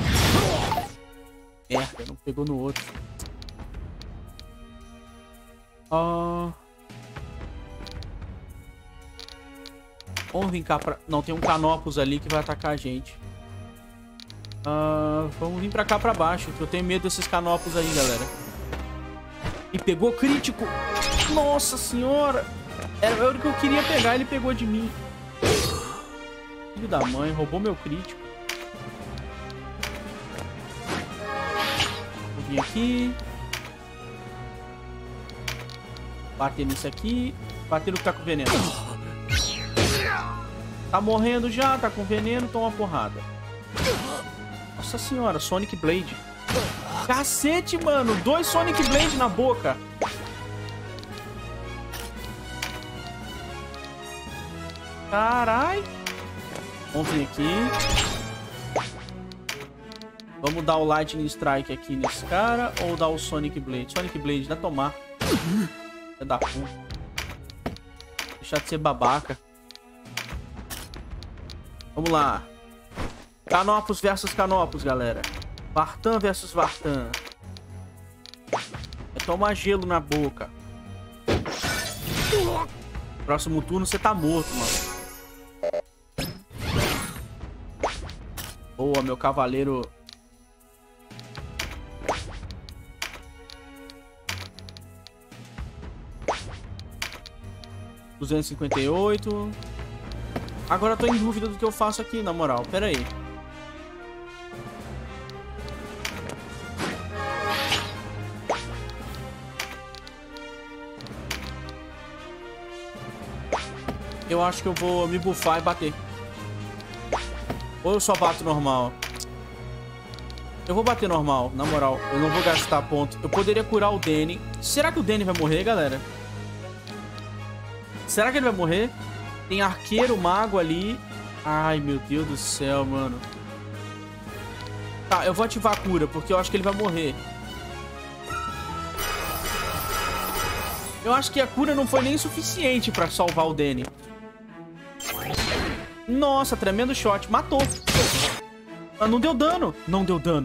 Merda, não pegou no outro. Ó... Uh... Vamos vir cá pra... Não, tem um Canopus ali que vai atacar a gente. Uh, vamos vir pra cá pra baixo, que eu tenho medo desses Canopus aí, galera. E pegou crítico. Nossa senhora. Era o que eu queria pegar, ele pegou de mim. Filho da mãe, roubou meu crítico. Vou vir aqui. Bater nisso aqui. Bater no que tá com veneno. Tá morrendo já, tá com veneno, toma uma porrada. Nossa senhora, Sonic Blade. Cacete, mano. Dois Sonic Blade na boca. Carai. Vamos vir aqui. Vamos dar o Lightning Strike aqui nesse cara. Ou dar o Sonic Blade. Sonic Blade, dá tomar. É da puta. Deixar de ser babaca. Vamos lá. Canopus versus Canopus, galera. Vartan versus Vartan. É tomar gelo na boca. Próximo turno você tá morto, mano. Boa, meu cavaleiro. duzentos e cinquenta e oito. Agora eu tô em dúvida do que eu faço aqui, na moral. Pera aí. Eu acho que eu vou me buffar e bater. Ou eu só bato normal? Eu vou bater normal, na moral. Eu não vou gastar ponto. Eu poderia curar o Danny. Será que o Danny vai morrer, galera? Será que ele vai morrer? Tem arqueiro, mago ali. Ai, meu Deus do céu, mano. Tá, eu vou ativar a cura, porque eu acho que ele vai morrer. Eu acho que a cura não foi nem suficiente pra salvar o Danny. Nossa, tremendo shot. Matou. Ah, não deu dano. Não deu dano.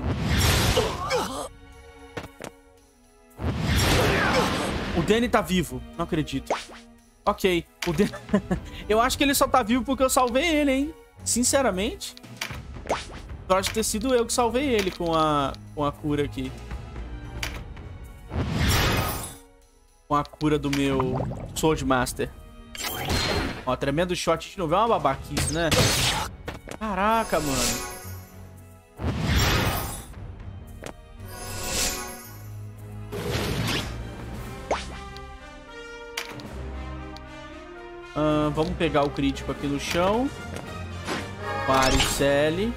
O Danny tá vivo. Não acredito. Ok. O Danny... Eu acho que ele só tá vivo porque eu salvei ele, hein? Sinceramente. Pode ter sido eu que salvei ele com a, com a cura aqui. Com a cura do meu Sword Master. Ó, tremendo shot de novo. É uma babaquice, né? Caraca, mano. Uh, vamos pegar o crítico aqui no chão. Maricele.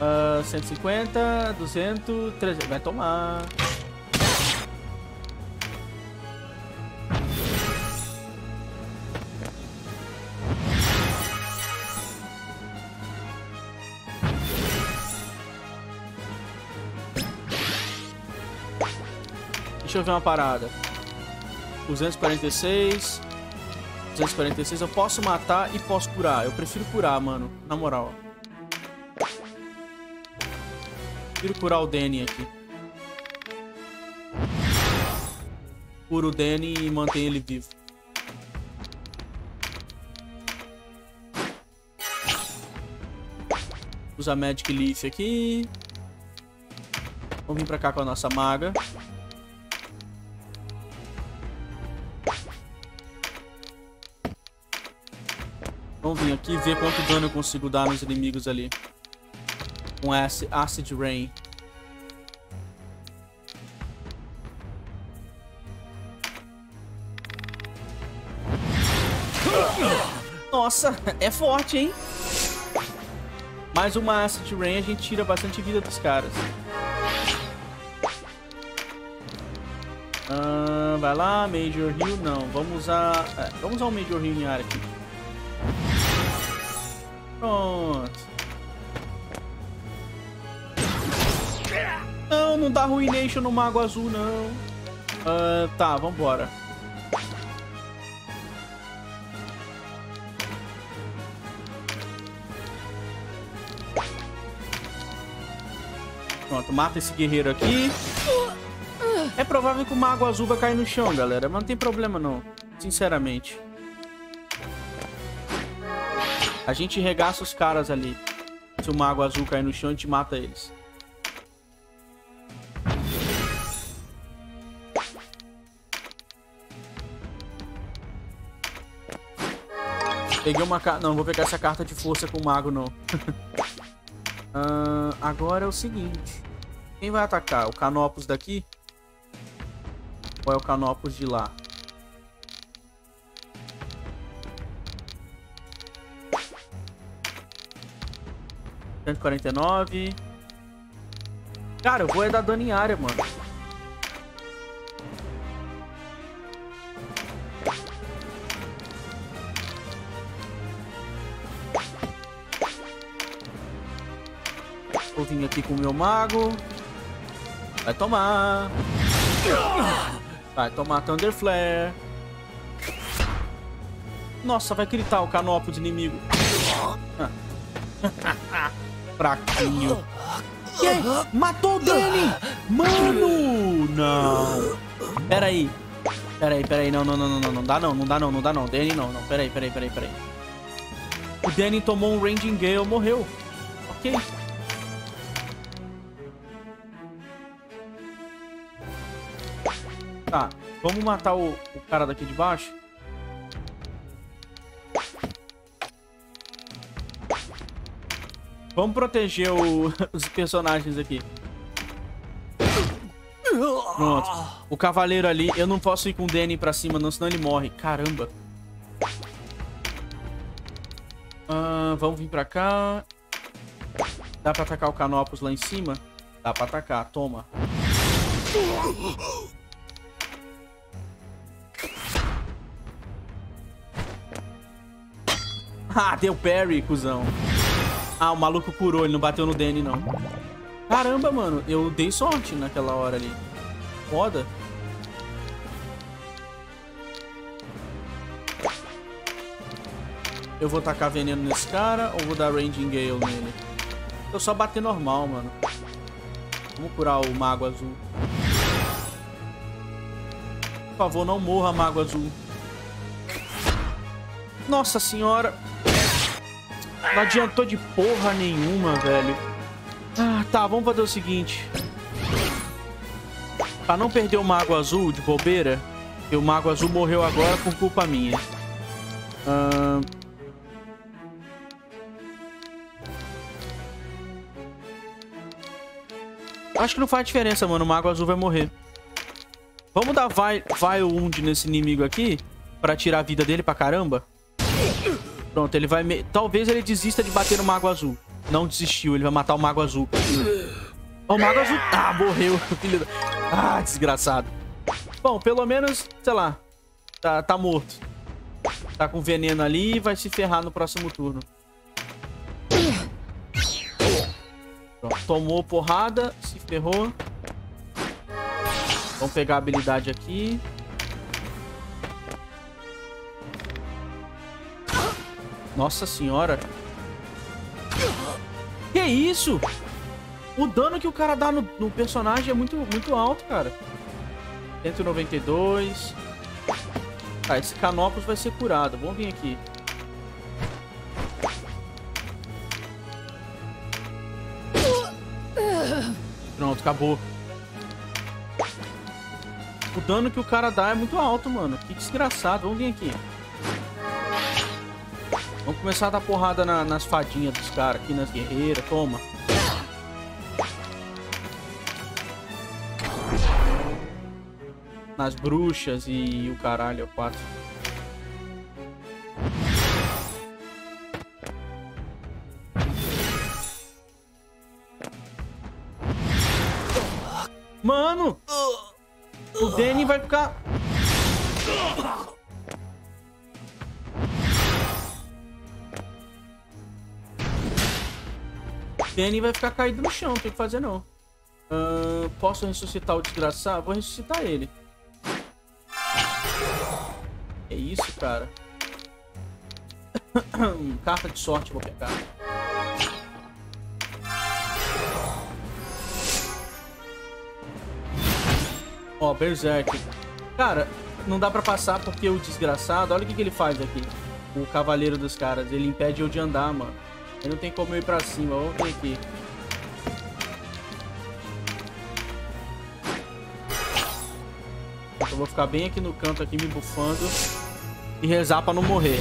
Uh, cento e cinquenta, duzentos, trezentos. Vai tomar. Deixa eu ver uma parada. duzentos e quarenta e seis. duzentos e quarenta e seis. Eu posso matar e posso curar. Eu prefiro curar, mano. Na moral. Prefiro curar o Danny aqui. Cura o Danny e mantém ele vivo. Usa Magic Leaf aqui. Vamos vir pra cá com a nossa maga. Vamos vir aqui ver quanto dano eu consigo dar nos inimigos ali. Com Acid, Acid Rain. Nossa, é forte, hein? Mais uma Acid Rain, a gente tira bastante vida dos caras. Ah, vai lá, Major Heal, não. Vamos usar... É, vamos usar o Major Heal em área aqui. Pronto. Não, não dá Ruination no Mago Azul, não. Uh, tá, vambora. Pronto, mata esse guerreiro aqui. É provável que o Mago Azul vai cair no chão, galera. Mas não tem problema, não. Sinceramente. A gente regaça os caras ali. Se o Mago Azul cair no chão, a gente mata eles. Peguei uma carta... Não, vou pegar essa carta de força com o mago, não. uh, agora é o seguinte. Quem vai atacar? O Canopus daqui? Ou é o Canopus de lá? cento e quarenta e nove. Cara, eu vou é dar dano em área, mano. Vou vir aqui com o meu mago. Vai tomar. Vai tomar Thunder Flare. Nossa, vai gritar o Canopus inimigo. Fraquinho. Que? Matou o Danny! Mano! Não. Pera aí. Pera aí, pera aí. Não, não, não, não, não. Não dá não, não dá não, não dá não. Danny não, não. Pera aí, pera aí, pera aí, pera aí. O Danny tomou um Raging Gale, morreu. Ok. Tá, vamos matar o, o cara daqui de baixo. Vamos proteger o, os personagens aqui. Pronto. O cavaleiro ali, eu não posso ir com o Danny pra cima não, senão ele morre. Caramba. Ah, vamos vir pra cá. Dá pra atacar o Canopus lá em cima? Dá pra atacar, toma. Ah, deu parry, cuzão. Ah, o maluco curou, ele não bateu no Danny, não. Caramba, mano, eu dei sorte naquela hora ali. Foda. Eu vou tacar veneno nesse cara ou vou dar Raging Gale nele? Eu só bater normal, mano. Vamos curar o Mago Azul. Por favor, não morra, Mago Azul. Nossa senhora. Não adiantou de porra nenhuma, velho. Ah, tá, vamos fazer o seguinte. Pra não perder o Mago Azul de bobeira, porque o Mago Azul morreu agora por culpa minha. Ah... Acho que não faz diferença, mano. O Mago Azul vai morrer. Vamos dar Vile Wound nesse inimigo aqui pra tirar a vida dele pra caramba. Pronto, ele vai... Me... Talvez ele desista de bater no Mago Azul. Não desistiu, ele vai matar o Mago Azul. O Mago Azul... Ah, morreu. Filho da... Ah, desgraçado. Bom, pelo menos, sei lá, tá, tá morto. Tá com veneno ali e vai se ferrar no próximo turno. Pronto, tomou porrada, se ferrou. Vamos pegar a habilidade aqui. Nossa senhora. Que isso? O dano que o cara dá no, no personagem é muito, muito alto, cara. cento e noventa e dois. Tá, esse Canopus vai ser curado. Vamos vir aqui. Pronto, acabou. O dano que o cara dá é muito alto, mano. Que desgraçado. Vamos vir aqui. Vamos começar a dar porrada na, nas fadinhas dos caras aqui, nas guerreiras. Toma. Nas bruxas e o caralho, quatro. Mano! O Danny vai ficar... O Danny vai ficar caído no chão, não tem o que fazer não. Uh, posso ressuscitar o desgraçado? Vou ressuscitar ele. É isso, cara. Carta de sorte eu vou pegar. Ó, Berserk. Cara, não dá pra passar porque o desgraçado... Olha o que, que ele faz aqui. O cavaleiro dos caras. Ele impede eu de andar, mano. Ele não tem como eu ir pra cima. Vamos ver aqui. Eu vou ficar bem aqui no canto, aqui me bufando. E rezar pra não morrer.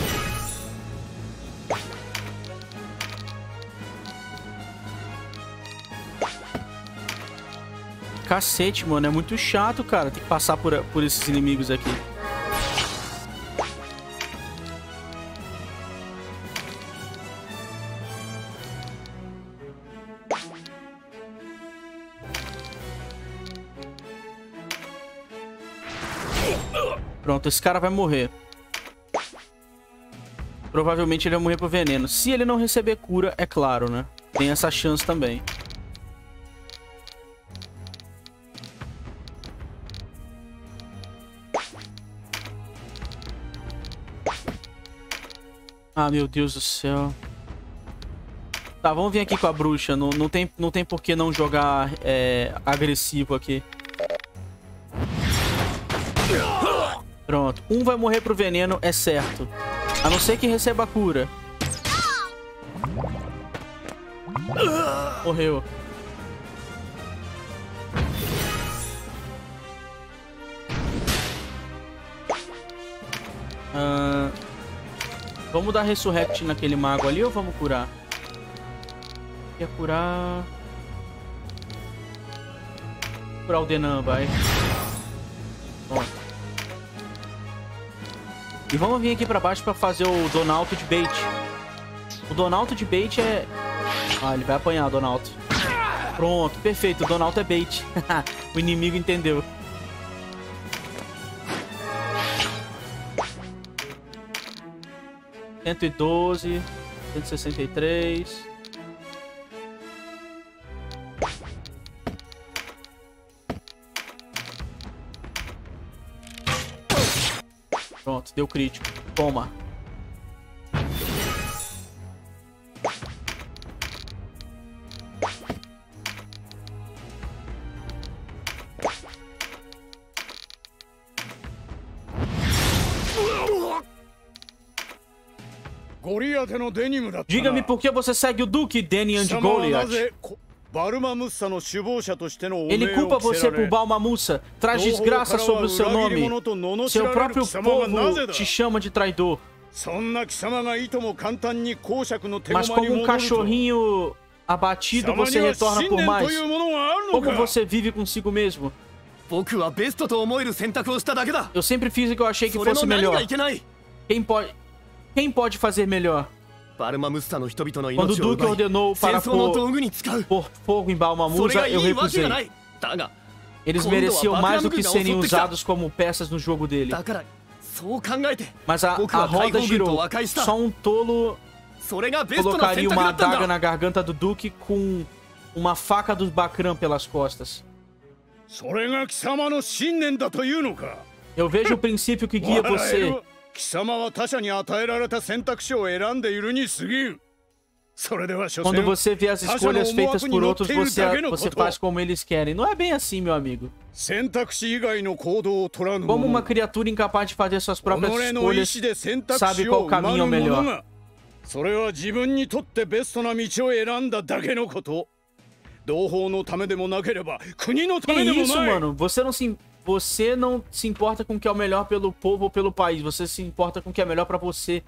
Cacete, mano. É muito chato, cara. Tem que passar por, por esses inimigos aqui. Pronto, esse cara vai morrer. Provavelmente ele vai morrer por veneno. Se ele não receber cura, é claro, né? Tem essa chance também. Ah, meu Deus do céu. Tá, vamos vir aqui com a bruxa. Não, não, tem, não tem por que não jogar é, agressivo aqui. Pronto. Um vai morrer pro veneno, é certo. A não ser que receba a cura. Morreu. Ah, vamos dar Resurrect naquele mago ali ou vamos curar? Quer curar... Curar o Denan, vai. Pronto. E vamos vir aqui pra baixo pra fazer o Donalto de bait. O Donalto de bait é... Ah, ele vai apanhar o Donalto. Pronto, perfeito. O Donalto é bait. O inimigo entendeu. cento e doze. cento e sessenta e três. Pronto, deu crítico. Toma. Diga-me por que você segue o Duque Denian de Goliath. Ele culpa você por Balma Musa, traz desgraça sobre o seu nome. Seu próprio povo te chama de traidor. Mas como um cachorrinho abatido, você retorna por mais. Como você vive consigo mesmo? Eu sempre fiz o que eu achei que fosse melhor. Quem pode, quem pode fazer melhor? Quando o Duque ordenou para pôr, pôr fogo em Balmamusa, eu recusei. Eles mereciam mais do que serem usados como peças no jogo dele. Mas a, a roda girou. Só um tolo colocaria uma adaga na garganta do Duque com uma faca do Bakran pelas costas. Eu vejo o princípio que guia você. Quando você vê as escolhas feitas por outros, você, você faz como eles querem. Não é bem assim, meu amigo. Como uma criatura incapaz de fazer suas próprias escolhas sabe qual caminho é o melhor. Que isso, mano? Você não se, você não se importa com o que é o melhor pelo povo ou pelo país. Você se importa com o que é melhor pra você.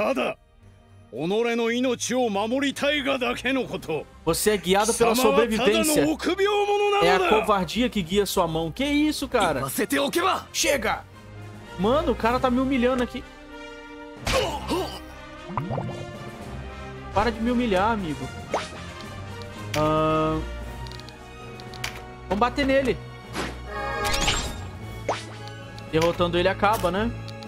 Você é guiado pela sobrevivência. É a covardia que guia sua mão. Que isso, cara? Chega! Mano, o cara tá me humilhando aqui. Para de me humilhar, amigo. Uh... Vamos bater nele. Derrotando ele acaba, né?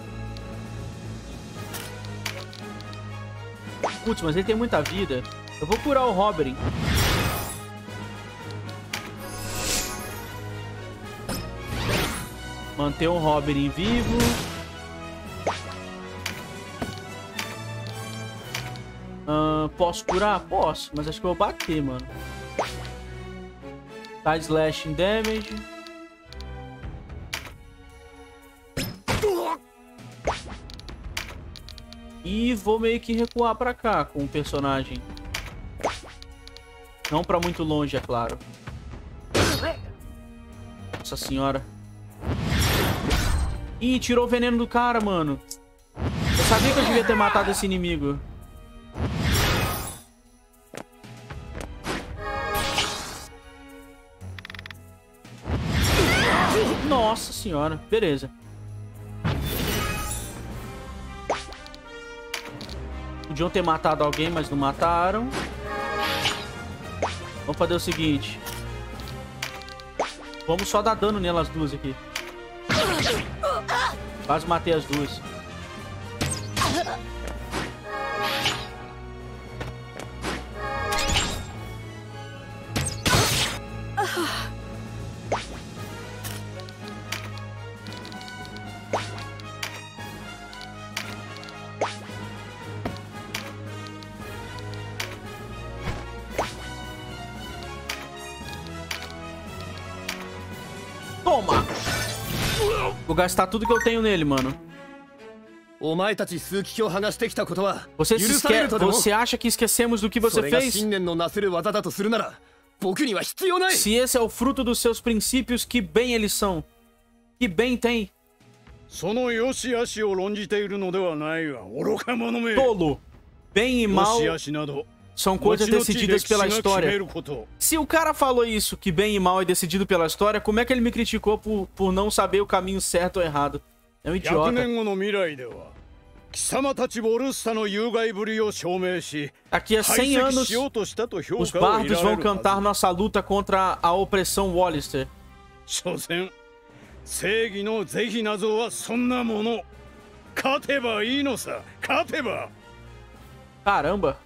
Putz, mas ele tem muita vida. Eu vou curar o Robin. Manter o Robin vivo. Uh, posso curar? Posso, mas acho que eu vou bater, mano. Tá slashing damage. E vou meio que recuar pra cá com o personagem. Não pra muito longe, é claro. Nossa senhora. Ih, tirou o veneno do cara, mano. Eu sabia que eu devia ter matado esse inimigo. Nossa senhora. Beleza. Podiam ter matado alguém, mas não mataram. Vamos fazer o seguinte. Vamos só dar dano nelas duas aqui. Quase matei as duas. Toma! Vou gastar tudo que eu tenho nele, mano. Você, se esque... você acha que esquecemos do que você fez? Se esse é o fruto dos seus princípios, que bem eles são. Que bem tem. Tolo. Bem e mal são coisas decididas pela história. Se o cara falou isso, que bem e mal é decidido pela história, como é que ele me criticou por, por não saber o caminho certo ou errado? É um idiota. Daqui a cem anos, os bardos vão cantar nossa luta contra a opressão Wallister. Caramba.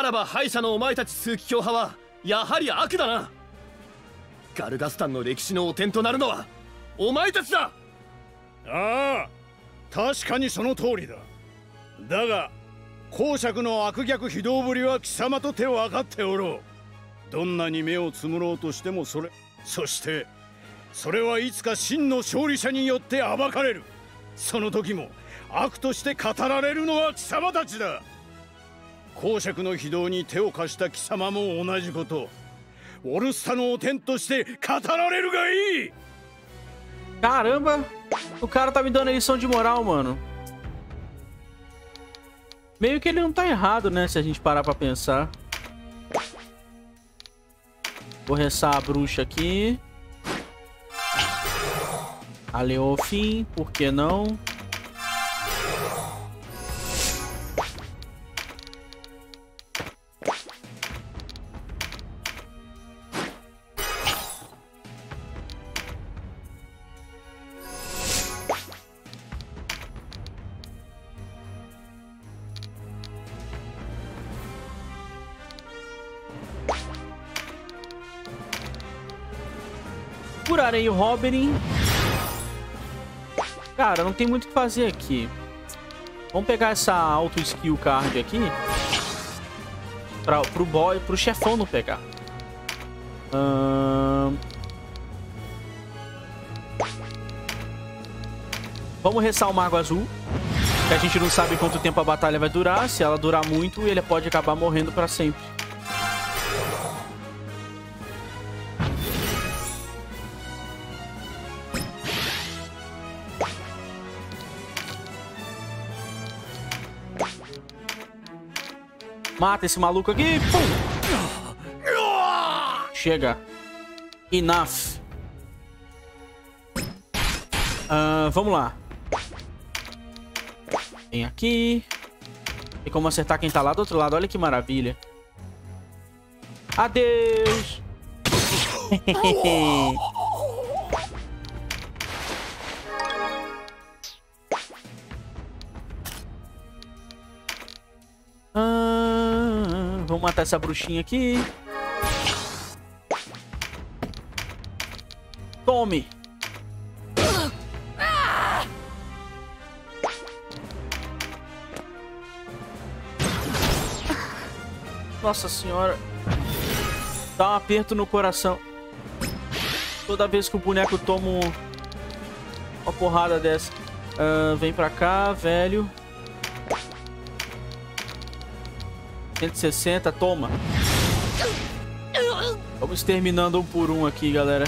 Ah, 確かにその通りだ。だが、公爵の悪逆非道ぶりは貴様と手を分かっておろう。どんなに目をつむろうとしてもそれ、そしてそれはいつか真の勝利者によって暴かれる。その時も悪として語られるのは貴様たちだ。公爵の非道に手を貸した貴様も同じこと。オルスタの汚点として語られるがいい。 Caramba, o cara tá me dando a lição de moral, mano. Meio que ele não tá errado, né? Se a gente parar pra pensar. Vou restar a bruxa aqui. A Leofim, por que não? Curarei o Robin. Cara, não tem muito o que fazer aqui. Vamos pegar essa auto skill card aqui. Pra, pro boy, pro chefão não pegar. Hum... Vamos restar o Mago Azul. Que a gente não sabe quanto tempo a batalha vai durar. Se ela durar muito, ele pode acabar morrendo pra sempre. Mata esse maluco aqui. Pum. Chega. Enough. Uh, vamos lá. Vem aqui. Tem como acertar quem tá lá do outro lado. Olha que maravilha. Adeus. ah, vamos matar essa bruxinha aqui. Tome. Nossa senhora. Dá um aperto no coração. Toda vez que o boneco toma um... uma porrada dessa. Uh, vem pra cá, velho. cento e sessenta, toma. Vamos exterminando um por um aqui, galera.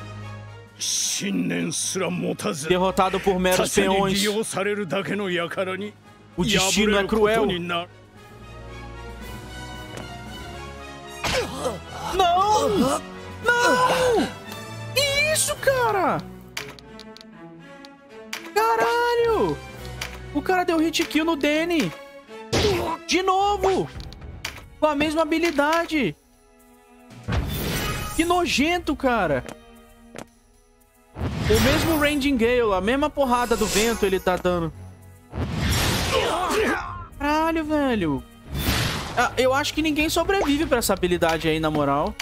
Derrotado por meros peões. O destino é cruel. Não! Não! Que isso, cara? Caralho! O cara deu hit kill no Danny. De novo! Com a mesma habilidade. Que nojento, cara. O mesmo Raging Gale, a mesma porrada do vento ele tá dando. Caralho, velho. Ah, eu acho que ninguém sobrevive pra essa habilidade aí, na moral.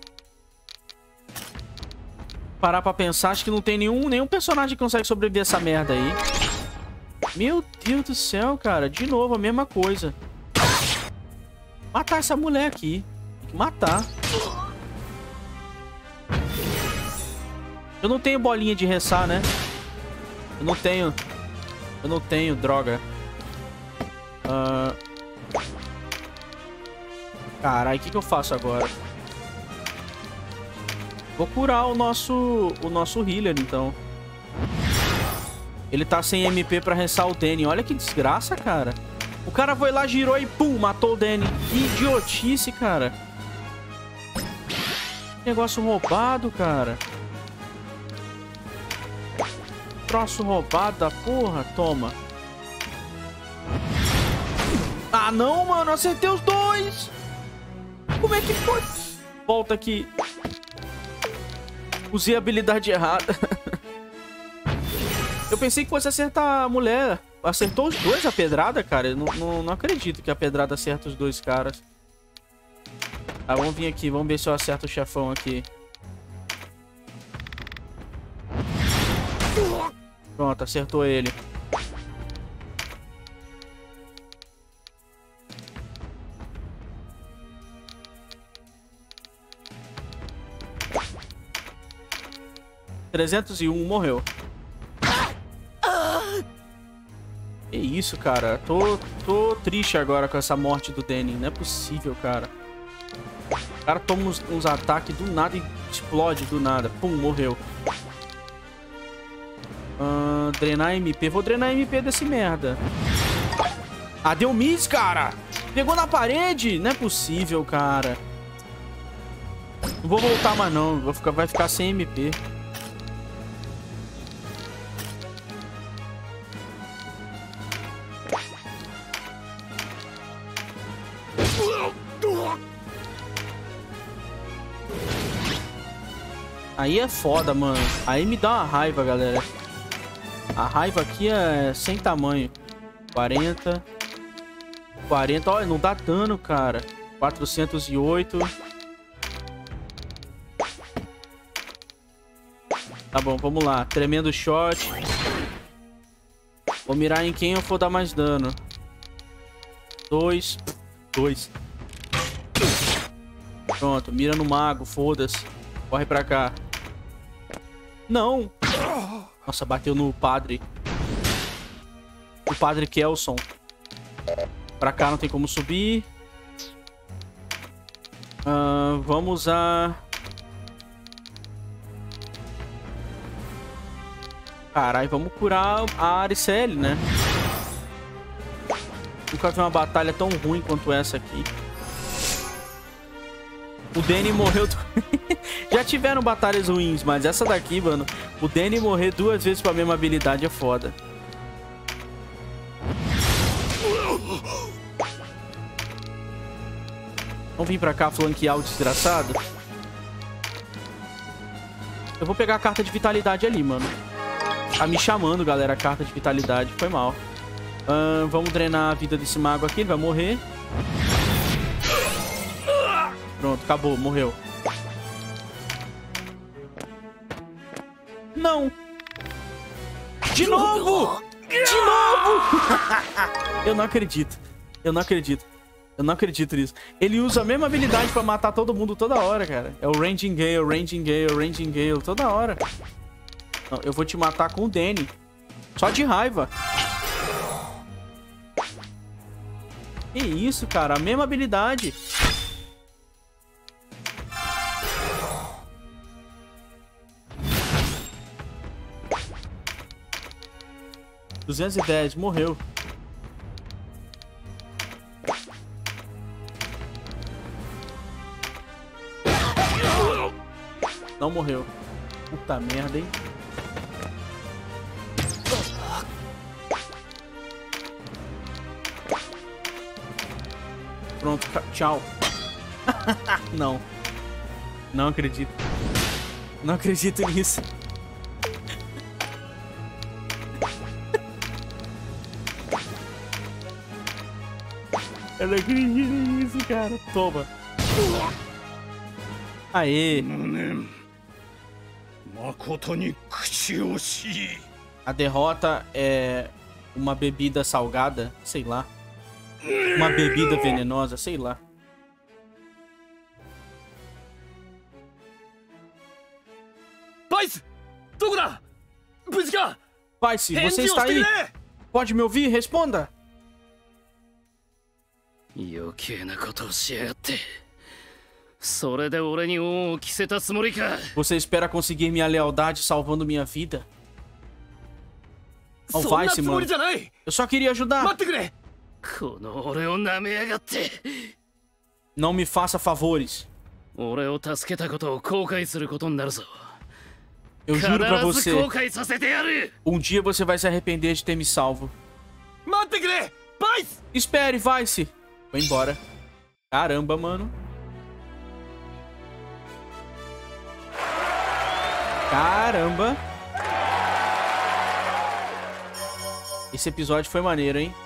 Parar pra pensar, acho que não tem nenhum, nenhum personagem que consegue sobreviver a essa merda aí. Meu Deus do céu, cara. De novo, a mesma coisa. Matar essa mulher aqui. Tem que matar. Eu não tenho bolinha de ressar, né? Eu não tenho. Eu não tenho, droga. Uh... Caralho, o que, que eu faço agora? Vou curar o nosso o nosso healer, então. Ele tá sem M P pra ressar o Danny. Olha que desgraça, cara. O cara foi lá, girou e pum, matou o Danny. Que idiotice, cara. Que negócio roubado, cara. Troço roubado da porra. Toma. Ah, não, mano. Acertei os dois. Como é que foi? Volta aqui. Usei a habilidade errada. Eu pensei que fosse acertar a mulher. Acertou os dois a pedrada, cara. Eu não, não, não acredito que a pedrada acerta os dois caras. Ah, vamos vir aqui. Vamos ver se eu acerto o chefão aqui. Pronto, acertou ele. trezentos e um, morreu. Que isso, cara. Tô, tô triste agora com essa morte do Danny. Não é possível, cara. O cara toma uns, uns ataques do nada e explode do nada. Pum, morreu. Uh, drenar M P. Vou drenar M P desse merda. Ah, deu miss, cara. Pegou na parede. Não é possível, cara. Não vou voltar mais, não. Vou ficar, vai ficar sem M P. Aí é foda, mano. Aí me dá uma raiva, galera. A raiva aqui é sem tamanho. quarenta. quarenta. Olha, não dá dano, cara. quatrocentos e oito. Tá bom, vamos lá. Tremendo shot. Vou mirar em quem eu for dar mais dano. Dois. Dois. Pronto, mira no mago, foda-se. Corre pra cá. Não. Nossa, bateu no padre. O padre Kelson. Pra cá não tem como subir. Uh, vamos usar... Caralho, vamos curar a Ariceli, né? Nunca vi uma batalha tão ruim quanto essa aqui. O Danny morreu... Já tiveram batalhas ruins, mas essa daqui, mano... O Danny morrer duas vezes com a mesma habilidade é foda. Vamos vir pra cá flanquear o desgraçado? Eu vou pegar a carta de vitalidade ali, mano. Tá me chamando, galera, a carta de vitalidade. Foi mal. Uh, vamos drenar a vida desse mago aqui. Ele vai morrer. Pronto, acabou. Morreu. Não! De novo! De novo! Eu não acredito. Eu não acredito. Eu não acredito nisso. Ele usa a mesma habilidade pra matar todo mundo toda hora, cara. É o Raging Gale, Raging Gale, Raging Gale, toda hora. Não, eu vou te matar com o Danny. Só de raiva. Que isso, cara? A mesma habilidade. duzentos e dez, morreu. Não morreu. Puta merda, hein? Pronto, tchau. Não. Não acredito. Não acredito nisso. Eu não acredito nisso, cara. Toma. Aê. A derrota é uma bebida salgada, sei lá. Uma bebida venenosa, sei lá. Vice! Vice, você está aí? Pode me ouvir? Responda. Você espera conseguir minha lealdade salvando minha vida? Oh, Vice, mano. Eu só queria ajudar. Não me faça favores. Eu juro pra você. Um dia você vai se arrepender de ter me salvo. Espere, Vice. Foi embora. Caramba, mano. Caramba. Esse episódio foi maneiro, hein?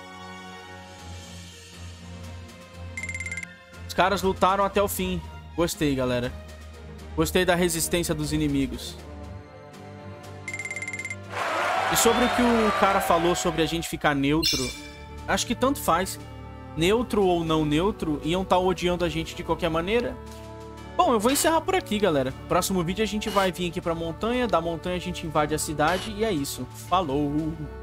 Os caras lutaram até o fim. Gostei, galera. Gostei da resistência dos inimigos. E sobre o que o cara falou sobre a gente ficar neutro, acho que tanto faz. Neutro ou não neutro, iam estar odiando a gente de qualquer maneira. Bom, eu vou encerrar por aqui, galera. Próximo vídeo a gente vai vir aqui pra montanha. Da montanha a gente invade a cidade. E é isso. Falou!